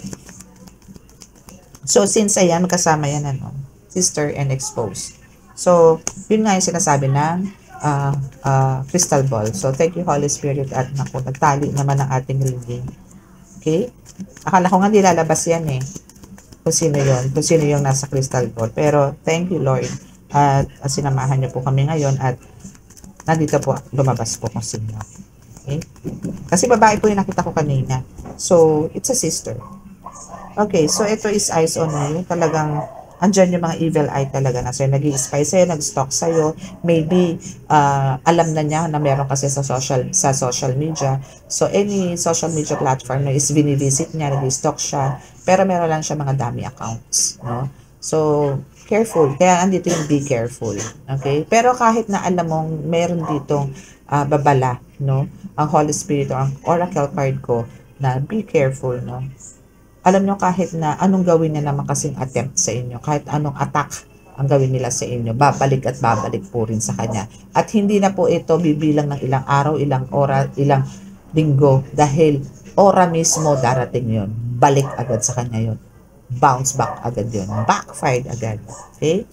So since ayan, magkasama yan, ano, sister and exposed. So, yun nga yung sinasabi ng crystal ball. So, thank you, Holy Spirit, at naku, nagtali naman ang ating reading. Okay? Akala ko nga nilalabas yan eh. Kung sino yun. Kung sino yung nasa crystal ball. Pero, thank you, Lord. At sinamahan niyo po kami ngayon at nandito po, lumabas po kung sino. Okay? Kasi babae po yung nakita ko kanina. So, it's a sister. Okay, so ito is eyes on you. Talagang, andyan yung mga evil eye talaga na sa'yo. Nag-i-spy sa'yo, nag-stalk sa'yo. Maybe, alam na niya na meron kasi sa social media. So, any social media platform na is binivisit niya, nag-i-stalk siya. Pero meron lang siya mga dummy accounts. No? So, careful. Kaya andito yung be careful. Okay? Pero kahit na alam mong meron ditong babala, no? Ang Holy Spirit o ang oracle card ko na be careful, no? Alam nyo kahit na anong gawin niya naman kasing attempt sa inyo, kahit anong attack ang gawin nila sa inyo, babalik at babalik po rin sa kanya. At hindi na po ito bibilang ng ilang araw, ilang oras, ilang linggo, dahil ora mismo darating yon. Balik agad sa kanya yon. Bounce back agad yon. Backfired agad. Okay?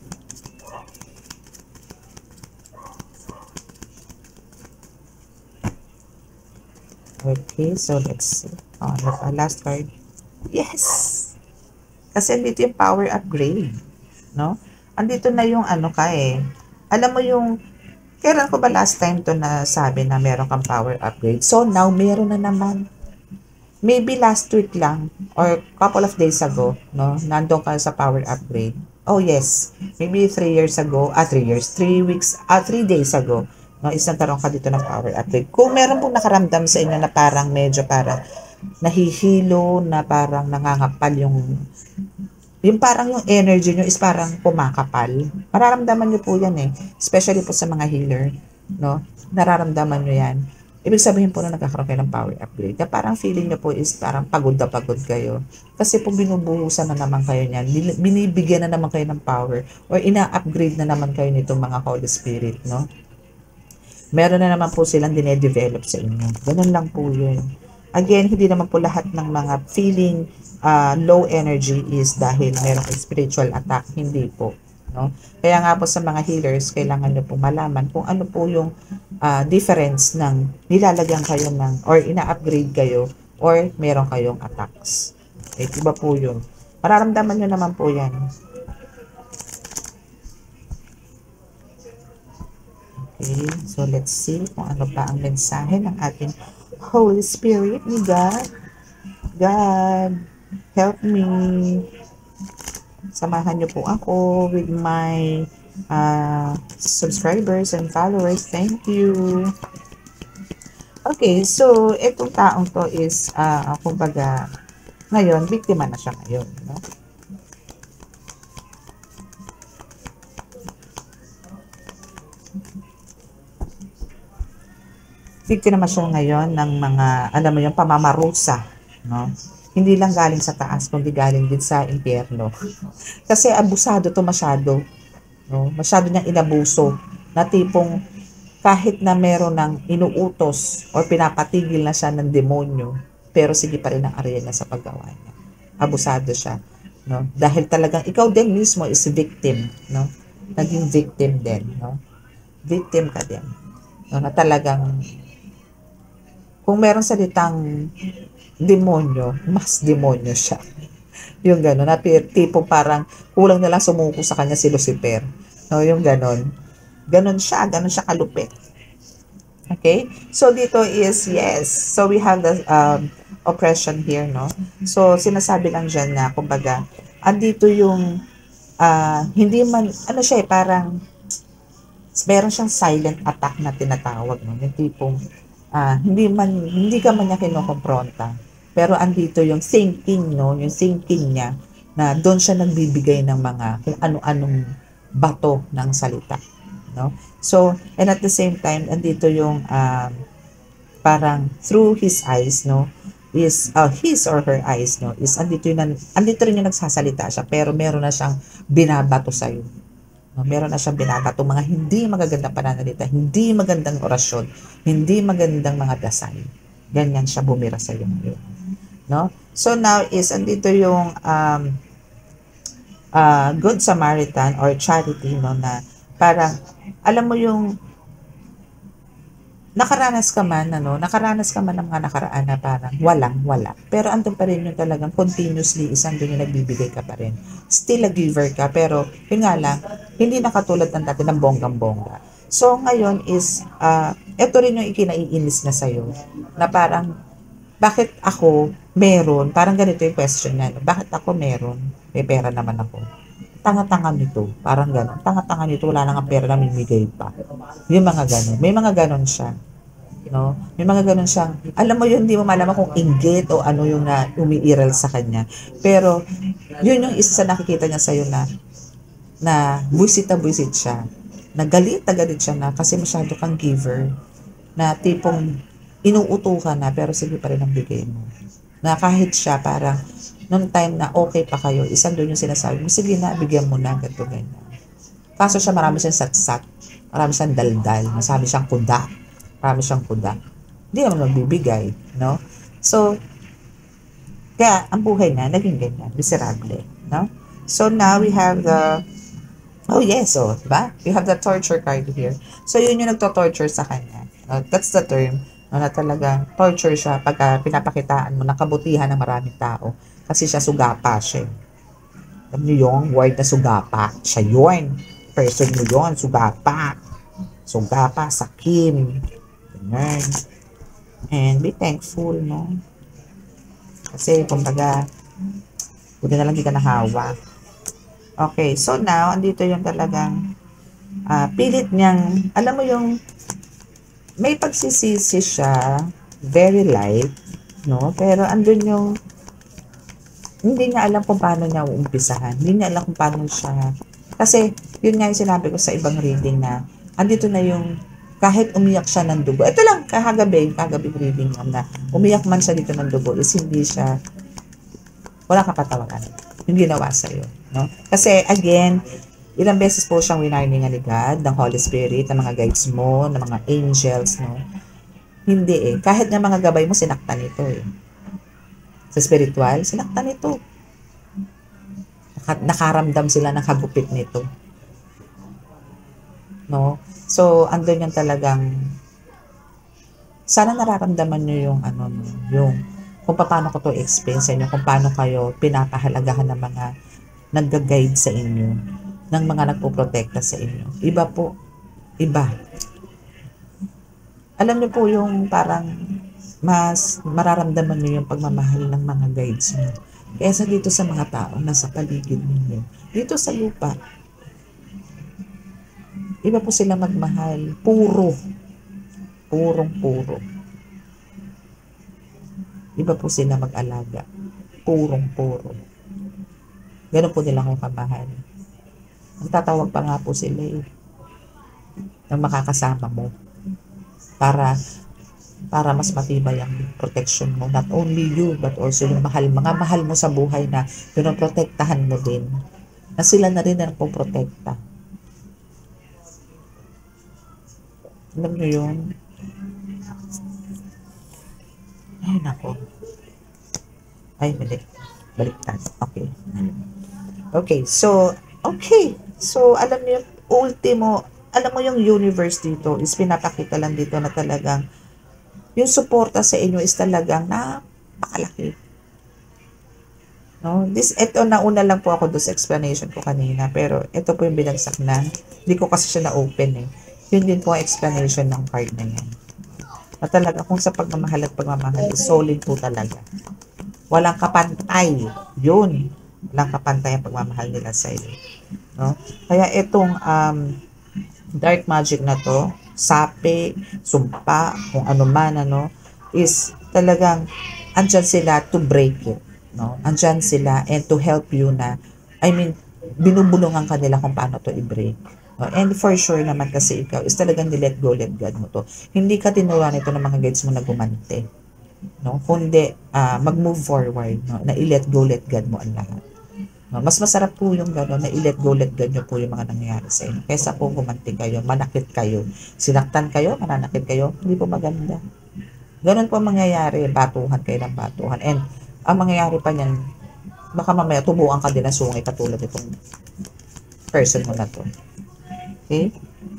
Okay, so let's see. Last card. Yes! Kasi andito yung power upgrade. No? Andito na yung ano ka eh. Alam mo yung, kailan ko ba last time to na sabi na meron kang power upgrade? So now, meron na naman. Maybe last week lang or couple of days ago, no? Nandun ka sa power upgrade. Oh yes, maybe 3 years ago, 3 days ago, no? Isang tarong ka dito ng power upgrade. Kung meron pong nakaramdam sa inyo na parang medyo parang nahihilo, na parang nangangapal yung parang yung energy nyo is parang pumakapal. Mararamdaman nyo po yan eh. Especially po sa mga healer, no? Nararamdaman nyo yan. Ibig sabihin po na nagkakaroon kayo ng power upgrade. Na parang feeling nyo po is parang pagod na pagod kayo. Kasi po binubuhusan na naman kayo niyan. Binibigyan na naman kayo ng power or ina-upgrade na naman kayo nitong mga Holy Spirit, no? Meron na naman po silang dine-develop sa inyo. Ganun lang po yun. Again, hindi naman po lahat ng mga feeling low energy is dahil meron spiritual attack. Hindi po. No? Kaya nga po sa mga healers, kailangan nyo po malaman kung ano po yung difference ng nilalagyan kayo ng or ina-upgrade kayo or meron kayong attacks. Okay, iba po yun. Mararamdaman nyo naman po yan. Okay, so let's see kung ano pa ang mensahe ng ating Holy Spirit ni God. God, help me. Samahan niyo po ako with my subscribers and followers. Thank you. Okay, so itong taong to is, kumbaga, ngayon, biktima na siya ngayon. No? Biktima siya ngayon ng mga, alam mo yung pamamarusa. No? Hindi lang galing sa taas, kundi galing din sa impyerno. Kasi abusado to masyado. No? Masyado niyang inabuso na tipong kahit na meron ng inuutos o pinapatigil na siya ng demonyo, pero sige pa rin ang area niya sa paggawa niya. Abusado siya. No? Dahil talagang ikaw din mismo is victim. No? Naging victim din. No? Victim ka din. No? Na talagang kung meron salitang demonyo, mas demonyo siya. Yung gano'n, na tipo parang kulang na lang sumuko sa kanya si Lucifer. No, yung gano'n. Gano'n siya kalupit. Okay? So, dito is, yes. So, we have the oppression here, no? So, sinasabi lang dyan na, kumbaga, andito yung, hindi man, ano siya parang, meron siyang silent attack na tinatawag, no? Yung tipong, hindi ka man niya kinokompronta. Pero andito yung thinking, no? Yung thinking niya na doon siya nagbibigay ng mga kung ano-anong bato ng salita, no? So, and at the same time, andito yung parang through his eyes, no? Is his or her eyes, no? Is andito rin yung nagsasalita siya, pero meron na siyang binabato sa iyo. No, meron na siyang binabato mga hindi magagandang pananalita, hindi magandang orasyon, hindi magandang mga dasal. Ganyan siya bumira sa iyo ngayon. No? So now is andito yung Good Samaritan or charity, no, na parang alam mo yung nakaranas ka man ng mga nakaraan na parang wala. Pero andun pa rin yung talagang continuously isang doon yung nagbibigay ka pa rin. Still a giver ka, pero yun nga lang, hindi na katulad ng dati ng bonggang-bongga. So ngayon is, ito rin yung ikinaiinis na sa'yo, na parang, bakit ako meron, parang ganito yung question niya, no? Bakit ako meron, may pera naman ako. Tanga-tanga nito, parang gano'n. Tanga-tanga nito, wala nang pera na mimigay pa. Yung mga gano'n. May mga gano'n siya. No? May mga gano'n siyang, alam mo yun, hindi mo malaman kung inggit o ano yung na umiiral sa kanya. Pero, yun yung isa sa nakikita niya sa'yo na buisit na buisit siya. Na galit siya na kasi masyado kang giver. Na tipong inuuto ka na pero sige pa rin ang bigay mo. Na kahit siya parang, noong time na okay pa kayo, isang doon yung sinasabi mo, sige na, bigyan mo na, ganito, ganyan. Kaso siya marami siyang satsat, marami siyang daldal, marami siyang kuda. Hindi naman magbibigay, no? So, kaya ang buhay niya, naging ganyan, miserable, no? So now we have the, oh yes, so, diba? We have the torture card here. So yun yung nagto-torture sa kanya. That's the term, no, na talagang torture siya pagka pinapakitaan mo ng kabutihan ng maraming tao. Kasi siya sugapa siya. Alam niyo yung word na sugapa. Siya yun. Person mo yun, sugapa. Sugapa, sakim. Ganyan. And be thankful, no? Kasi, kumbaga, buti na lang di ka nahawa. Okay, so now, andito yung talagang pilit niyang, alam mo yung may pagsisisi siya, very light, no? Pero andun yung hindi niya alam kung paano niya uumpisahan. Hindi niya alam kung paano siya. Kasi, yun nga yung sinabi ko sa ibang reading na, andito na yung, kahit umiyak siya ng dugo. Ito lang, kagabi reading na, umiyak man siya dito ng dugo, is hindi siya, wala kang katawaran. Yung ginawa sa'yo. No? Kasi, again, ilang beses po siyang winarningan ni God, ng Holy Spirit, ng mga guides mo, ng mga angels, no? Hindi Kahit nga mga gabay mo, sinaktan ito Sa spiritual, sinaktan ito. Nakaramdam sila ng hagupit nito. No? So, andun yung talagang sana nararamdaman nyo yung yung kung paano ko to explain sa inyo, kung paano kayo pinapahalagahan ng mga nagga-guide sa inyo, ng mga nagpoprotekta sa inyo. Iba po. Iba. Alam niyo po yung parang mas mararamdaman niyo yung pagmamahal ng mga guides niyo. kaysa dito sa mga taong nasa paligid ninyo. Dito sa lupa, iba po sila magmahal. Purong-puro. Iba po sila mag-alaga. Purong-puro. Ganun po nila kung kamahal. Magtatawag pa nga po sila ng makakasama mo para mas matibay ang protection mo. Not only you, but also yung mga mahal mo sa buhay na pinoprotektahan mo din. Na sila na rin ang puprotekta. Alam nyo yun? Ay, nako. Ay, baliktad. Okay. So, alam niyo, alam mo yung universe dito is pinapakita lang dito na talagang yung suporta sa inyo is talagang napakalaki. No? Ito nauna lang po ako doon sa explanation ko kanina, pero ito po yung binagsak na, hindi ko kasi siya na-open Yun din po ang explanation ng card na yan. Na talaga kung sa pagmamahal at pagmamahal is solid po talaga. Walang kapantay. Yun. Walang kapantay ang pagmamahal nila sa iyo. No? Kaya itong dark magic na to, sapi, sumpa, kung ano man, is talagang andyan sila to break it. No? Andyan sila and to help you na, binubulungan ka nila kung paano to i-break. No? And for sure naman kasi ikaw is talagang let go, let God mo to. Hindi ka tinuruan ito ng mga guides mo na gumante. No? Kundi mag-move forward, no? Na i-let go, let God mo ang lahat. No? Mas masarap po yung gano'n na i-let go, let God nyo po yung mga nangyayari sa inyo. Kaysa po gumanti kayo, manakit kayo, sinaktan kayo, mananakit kayo, hindi po maganda. Ganon po mangyayari, batuhan kayo ng batuhan. And ang mangyayari pa niyan, baka mamaya tubuan ka din na sungay katulad itong person mo na to. Okay?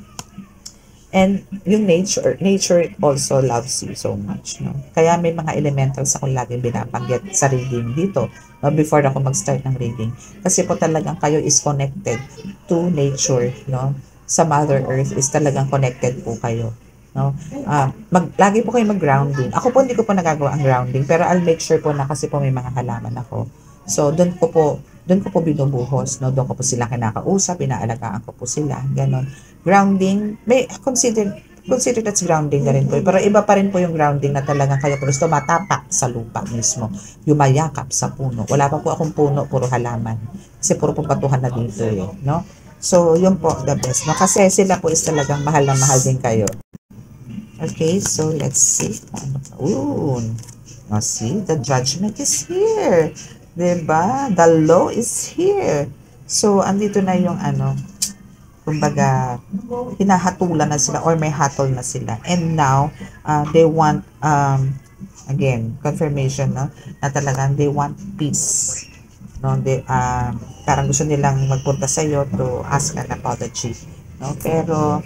And yung nature also loves you so much. No? Kaya may mga elementals akong laging binabanggit sa reading dito, no? Before ako mag-start ng reading. Kasi po talagang kayo is connected to nature. No? Sa Mother Earth is talagang connected po kayo. No? Lagi po kayo mag-grounding. Ako po hindi ko po nagagawa ang grounding, pero I'll make sure po na kasi po may mga halaman ako. So, doon ko po binubuhos, no? Doon ko po sila kinakausap, inaalagaan ko po sila, ganon. Grounding, may consider that's grounding na rin po. Pero iba pa rin po yung grounding na talagang kayo po gusto matapak sa lupa mismo, yumayakap sa puno. Wala pa po akong puno, puro halaman. Kasi puro po batuhan na dito no? So, yun po, the best. No? Kasi sila po is talagang mahal na mahal din kayo. Okay, so let's see. Ooh, see, the judgment is here. Diba? The law is here. So, andito na yung kumbaga, hinahatulan na sila or may hatol na sila. And now, they want, again, confirmation, no? Na talagang they want peace. No? Parang gusto nilang magpunta sa iyo to ask an apology. No? Pero,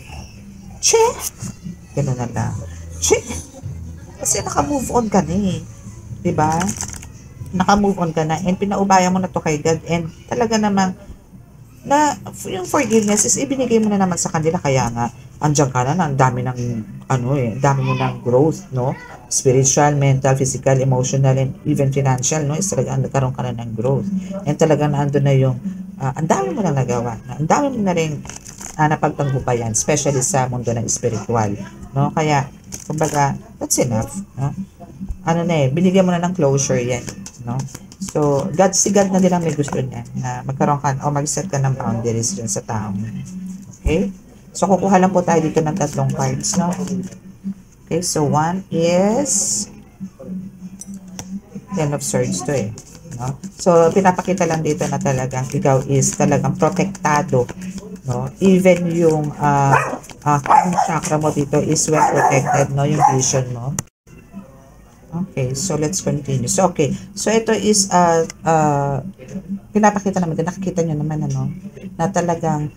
gano'n na lang. Kasi naka-move on ka na diba? Naka-move on ka na and pinaubaya mo na to kay God and talaga namang na yung forgiveness is ibinigay mo na naman sa kanila kaya nga andyan ka na ang dami ng dami mo ng growth, no? Spiritual, mental, physical, emotional, and even financial, no? Is talaga nagkaroon ka na ng growth and talaga naandun na yung ang dami mo na nagawa, ang dami mo na rin napagtagumpayan, especially sa mundo ng spiritual, no? Kaya kumbaga that's enough, no? Binigyan mo na ng closure yan, no? So, si God na din ang may gusto niya na magkaroon ka o mag-set ka ng boundaries dun sa tao. Okay? So, kukuha lang po tayo dito ng 3 cards, no? Okay, so 1 is 10 of Swords to no? So, pinapakita lang dito na talagang ikaw is talagang protektado, no? Even yung chakra mo dito is well protected, no? Yung vision mo. Okay, so let's continue. So, okay. So, ito is, pinapakita naman din, nakikita nyo naman, na talagang,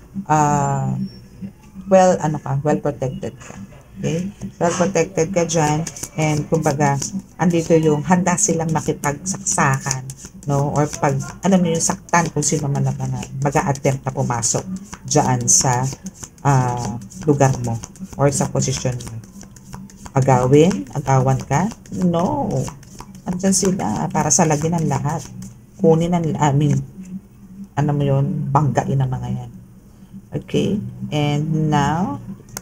well protected ka. Okay? Well protected ka dyan. And, kumbaga, andito yung handa silang makipagsaksakan, no? Or pag, yung saktan kung sino man naman mag-a-attempt na pumasok dyan sa lugar mo or sa posisyon mo. Agawan ka? No. Andyan sila para sa lagi ng lahat. kunin ng amin. Ano mo yun? Banggain ang mga yan. Okay? And now,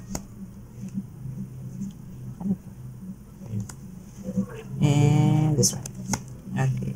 and this one. Okay.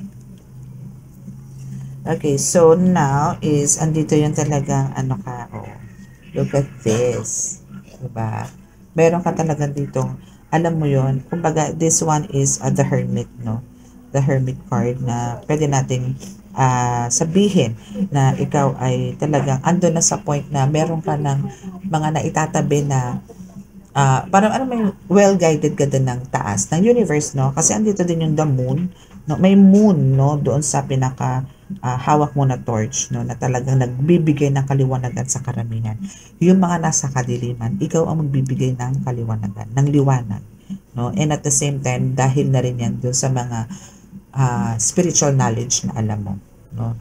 Okay, so now is, andito yung talagang ano ka, oh. Look at this. Diba? Meron ka talagang ditong, alam mo yon, kumbaga, this one is the Hermit, no? The Hermit card na pwede nating sabihin na ikaw ay talagang ando na sa point na meron ka ng mga naitatabi na parang ano, may well-guided ka din ng taas, ng universe, no? Kasi andito din yung the moon, no? May moon, no? Doon sa pinaka hawak mo na torch, no? Na talagang nagbibigay ng kaliwanagan sa karamihan. Yung mga nasa kadiliman, ikaw ang magbibigay ng kaliwanagan, ng liwanag, no? And at the same time, dahil na rin yan doon sa mga spiritual knowledge na alam mo, no?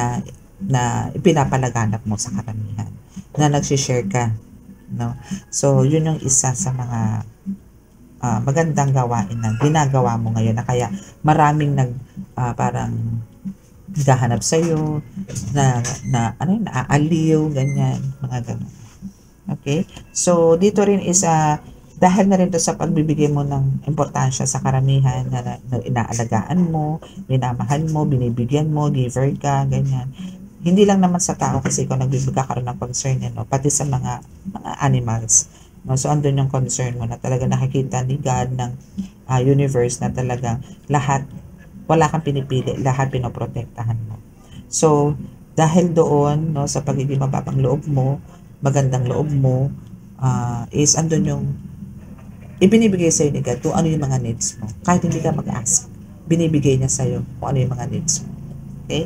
Na ipinapalaganap mo sa karamihan, na nagsishare ka, no? So, yun yung isa sa mga magandang gawain na ginagawa mo ngayon, na kaya maraming parang gahanap sa iyo, ano, naaaliw, ganyan, mga ganun. Okay? So, dito rin is dahil na rin to sa pagbibigay mo ng importansya sa karamihan na inaalagaan mo, minamahal mo, binibigyan mo, giver ka, ganyan. Hindi lang naman sa tao kasi ikaw nagbibigay ng concern yan, no? Pati sa mga animals. No? So, andun yung concern mo na talaga nakikita ni God ng universe na talagang lahat, wala kang pinipili, lahat pinoprotektahan mo. So, dahil doon, no, sa pagiging mababang loob mo, magandang loob mo, is andun yung ibinibigay sa'yo ni God kung ano yung mga needs mo. Kahit hindi ka mag-ask, binibigay niya sa'yo kung ano yung mga needs mo. Okay?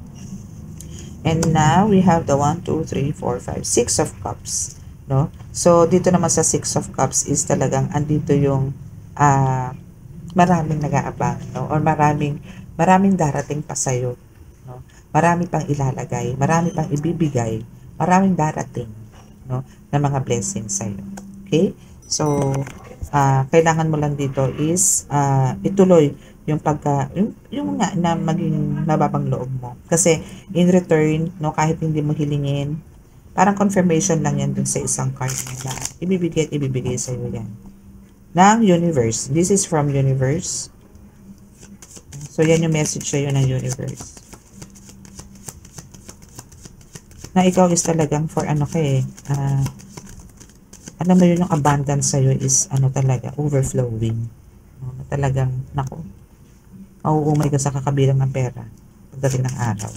And now, we have the 1, 2, 3, 4, 5, 6 of Cups. No? So, dito naman sa 6 of Cups is talagang andito yung maraming nag-aabang, no? Or maraming darating pa sa'yo. No? Marami pang ilalagay, marami pang ibibigay, maraming darating, no, na mga blessings sa'yo. Okay? So, kailangan mo lang dito is ituloy yung yung nga na maging mababang loob mo. Kasi in return, no, kahit hindi mo hilingin, parang confirmation lang yan dun sa isang card na ibibigay sa iyo yan ng universe. This is from universe. So, yan yung message sa iyo ng universe. Na ikaw is talagang for ano ka alam mo yun, yung abundance sa'yo is ano talaga, overflowing. No? Talagang, naku, mauumay ka sa kakabilang ng pera pagdating ng araw.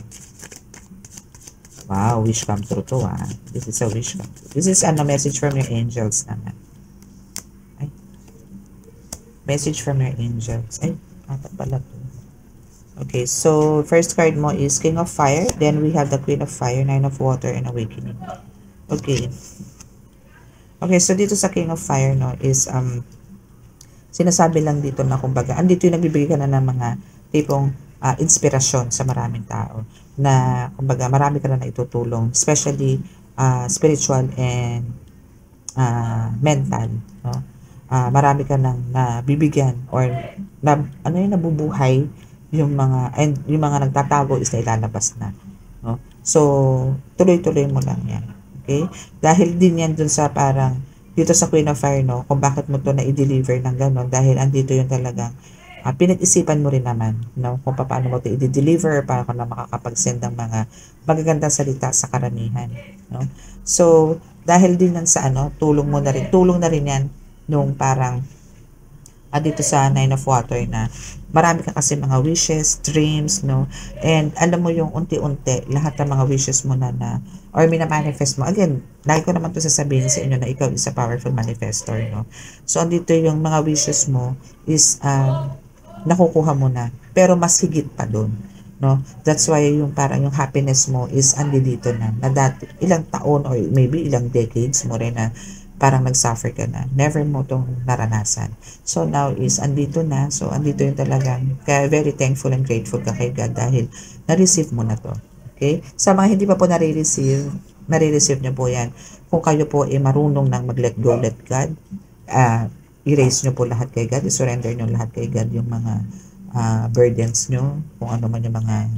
Wow, wish come true to This is a wish come true. This is ano, message from your angels naman. Ay. Message from your angels. Ay, apat pala to. Okay, so first card mo is King of Fire. Then we have the Queen of Fire, Nine of Water, and Awakening. Okay. Okay, so dito sa King of Fire, no, is sinasabi lang dito na kumbaga, andito yung nagbibigay ka na ng mga tipong inspirasyon sa maraming tao. Na kumbaga, marami ka na itutulong, especially spiritual and mental, no? Marami ka nang nabibigyan or nabubuhay yung mga nagtatago is na ilalabas na, no? So, tuloy-tuloy mo lang yan. Okay? Dahil din yan dun sa parang dito sa Queen of Fire, no, kung bakit mo to na i-deliver ng gano'n, dahil andito yung talagang pinag-isipan mo rin naman, no, kung paano mo to i-deliver, para ka na makakapag-send ng mga magagandang salita sa karamihan, no. So, dahil din yan sa tulong na rin yan nung parang dito sa Nine of Water na marami ka kasi mga wishes, dreams, no? And alam mo yung unti-unti, lahat ng mga wishes mo na or mina-manifest mo. Again, lagi ko naman to sasabihin sa inyo na ikaw is a powerful manifestor, no? So, andito yung mga wishes mo is nakukuha mo na. Pero mas higit pa dun, no? That's why yung parang yung happiness mo is dito na dati, ilang taon or maybe ilang decades mo rin na parang nag-suffer ka na. Never mo itong naranasan. So, now is andito na. So, andito yung talagang, kaya very thankful and grateful ka kay God dahil na-receive mo na to. Okay? Sa mga hindi pa po nare-receive nyo po yan. Kung kayo po marunong nang mag-let go, let God, erase nyo po lahat kay God, i-surrender nyo lahat kay God yung mga burdens nyo, kung ano man yung mga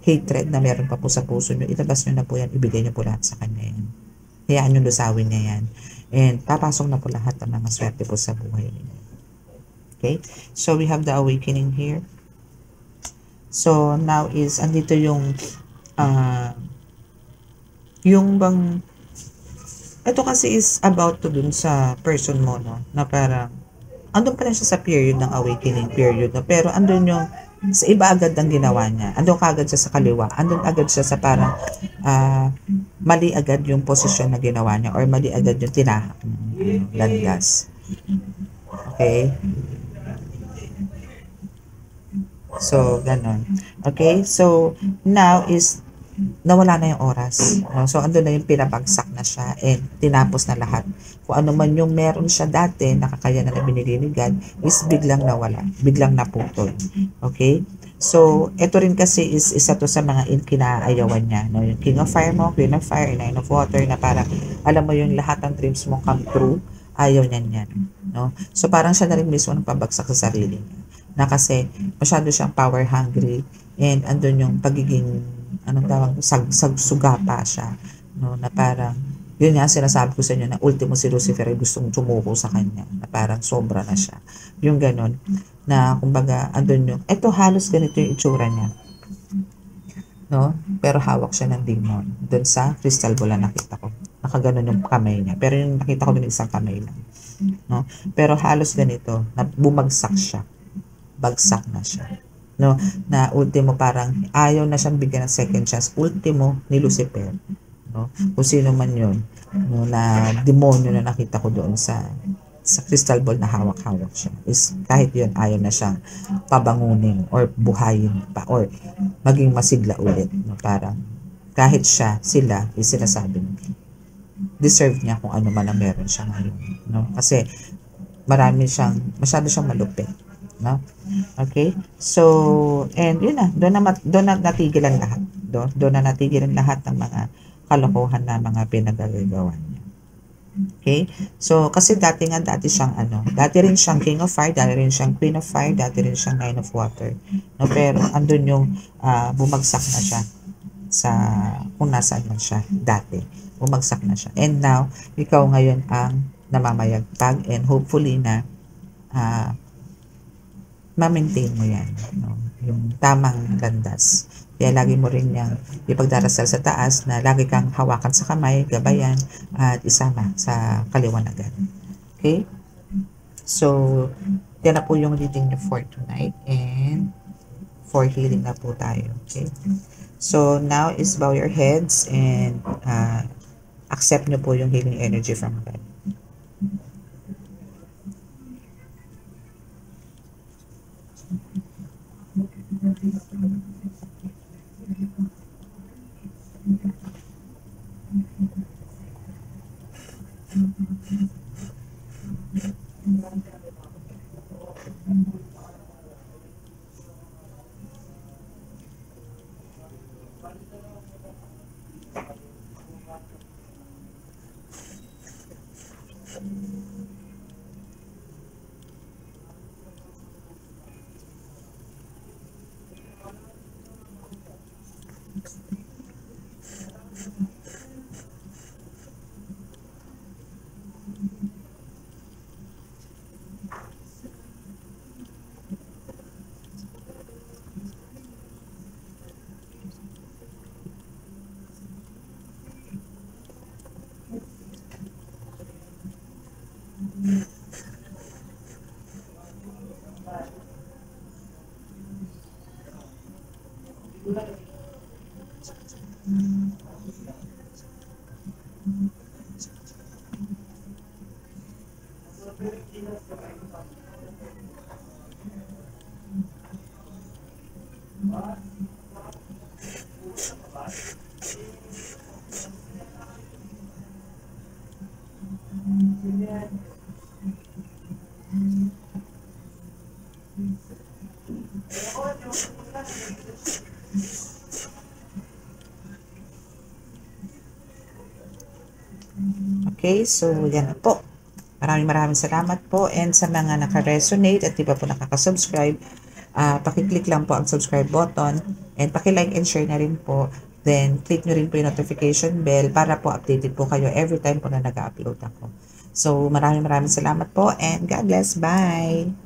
hatred na meron pa po sa puso nyo, ilabas nyo na po yan, ibigay nyo po lahat sa kanya yan. Hayaan nyo lusawin niya yan. And papasok na po lahat ng mga swerte po sa buhay niyo. Okay? So we have the awakening here. So now is, andito yung bang, ito kasi is about to dun sa person mo, no? Na parang, andun pa rin siya sa period ng awakening period, no? Pero andun yung, sa iba agad ang ginawa niya. Andun kagad siya sa kaliwa. Andun agad siya sa parang, mali agad yung posisyon na ginawa niya or mali agad yung tinahak ng landas. Okay? So, ganon. Okay? So, now is, nawala na yung oras. No? So, andun na yung pinabagsak na siya and tinapos na lahat. Kung ano man yung meron siya dati, nakakayanan na binigay ni God, is biglang nawala. Biglang naputol. Okay? So, ito rin kasi is isa to sa mga kinaayawan niya. No? Yung King of Fire mo, Queen of Fire, Nine of Water, na parang, alam mo yung lahat ng dreams mo come true, ayaw niyan yan. No? So, parang siya na rin mismo ng pabagsak sa sarili niya. Na kasi, masyado siyang power hungry and andun yung pagiging anong tawag, suga pa siya, no, na parang, yun nga sinasabi ko sa inyo na ultimo si Lucifer ay gustong sumuko sa kanya, na parang sobra na siya, yung ganon, na kumbaga, andun yung, eto halos ganito yung itsura niya, no, pero hawak siya ng demon, dun sa crystal ball na nakita ko, nakaganon yung kamay niya, pero yung nakita ko dun isang kamay lang, no, pero halos ganito, na bumagsak siya, bagsak na siya. No, na ultimo parang ayaw na siyang bigyan ng second chance, ultimo ni Lucifer, no, kung sino man yun, no, na demonyo na nakita ko doon sa crystal ball na hawak-hawak siya, is kahit yun ayaw na siyang pabangunin or buhayin pa or maging masigla ulit, no, parang kahit sila is sinasabi deserve niya kung ano man ang meron siya ngayon, no, kasi masyado siyang malupit, no? Okay? So, and yun na, doon na natigilan lahat. Doon na natigilan lahat ng mga kalokohan na mga pinagagawa niya. Okay? So, kasi dati siyang dati rin siyang King of Fire, dati rin siyang Queen of Fire, dati rin siyang Nine of Water. No, pero andun yung bumagsak na siya sa kung nasaan man siya dati. Bumagsak na siya. And now, ikaw ngayon ang namamayagpag and hopefully na ma-maintain mo yan, no? Yung tamang landas. Kaya lagi mo rin yung ipagdarasal sa taas na lagi kang hawakan sa kamay, gabayan, at isama sa kaliwanagan. Okay? So, yan na po yung reading niyo for tonight and for healing na po tayo. Okay? So, now is bow your heads and accept niyo po yung healing energy from God. Okay, so yan po. Maraming salamat po, and sa mga naka-resonate at di pa po nakaka-subscribe, pakiclick lang po ang subscribe button And paki-like and share na rin po. Then, click nyo rin po yung notification bell para po updated po kayo every time po na nag-upload ako. So, maraming salamat po and God bless. Bye!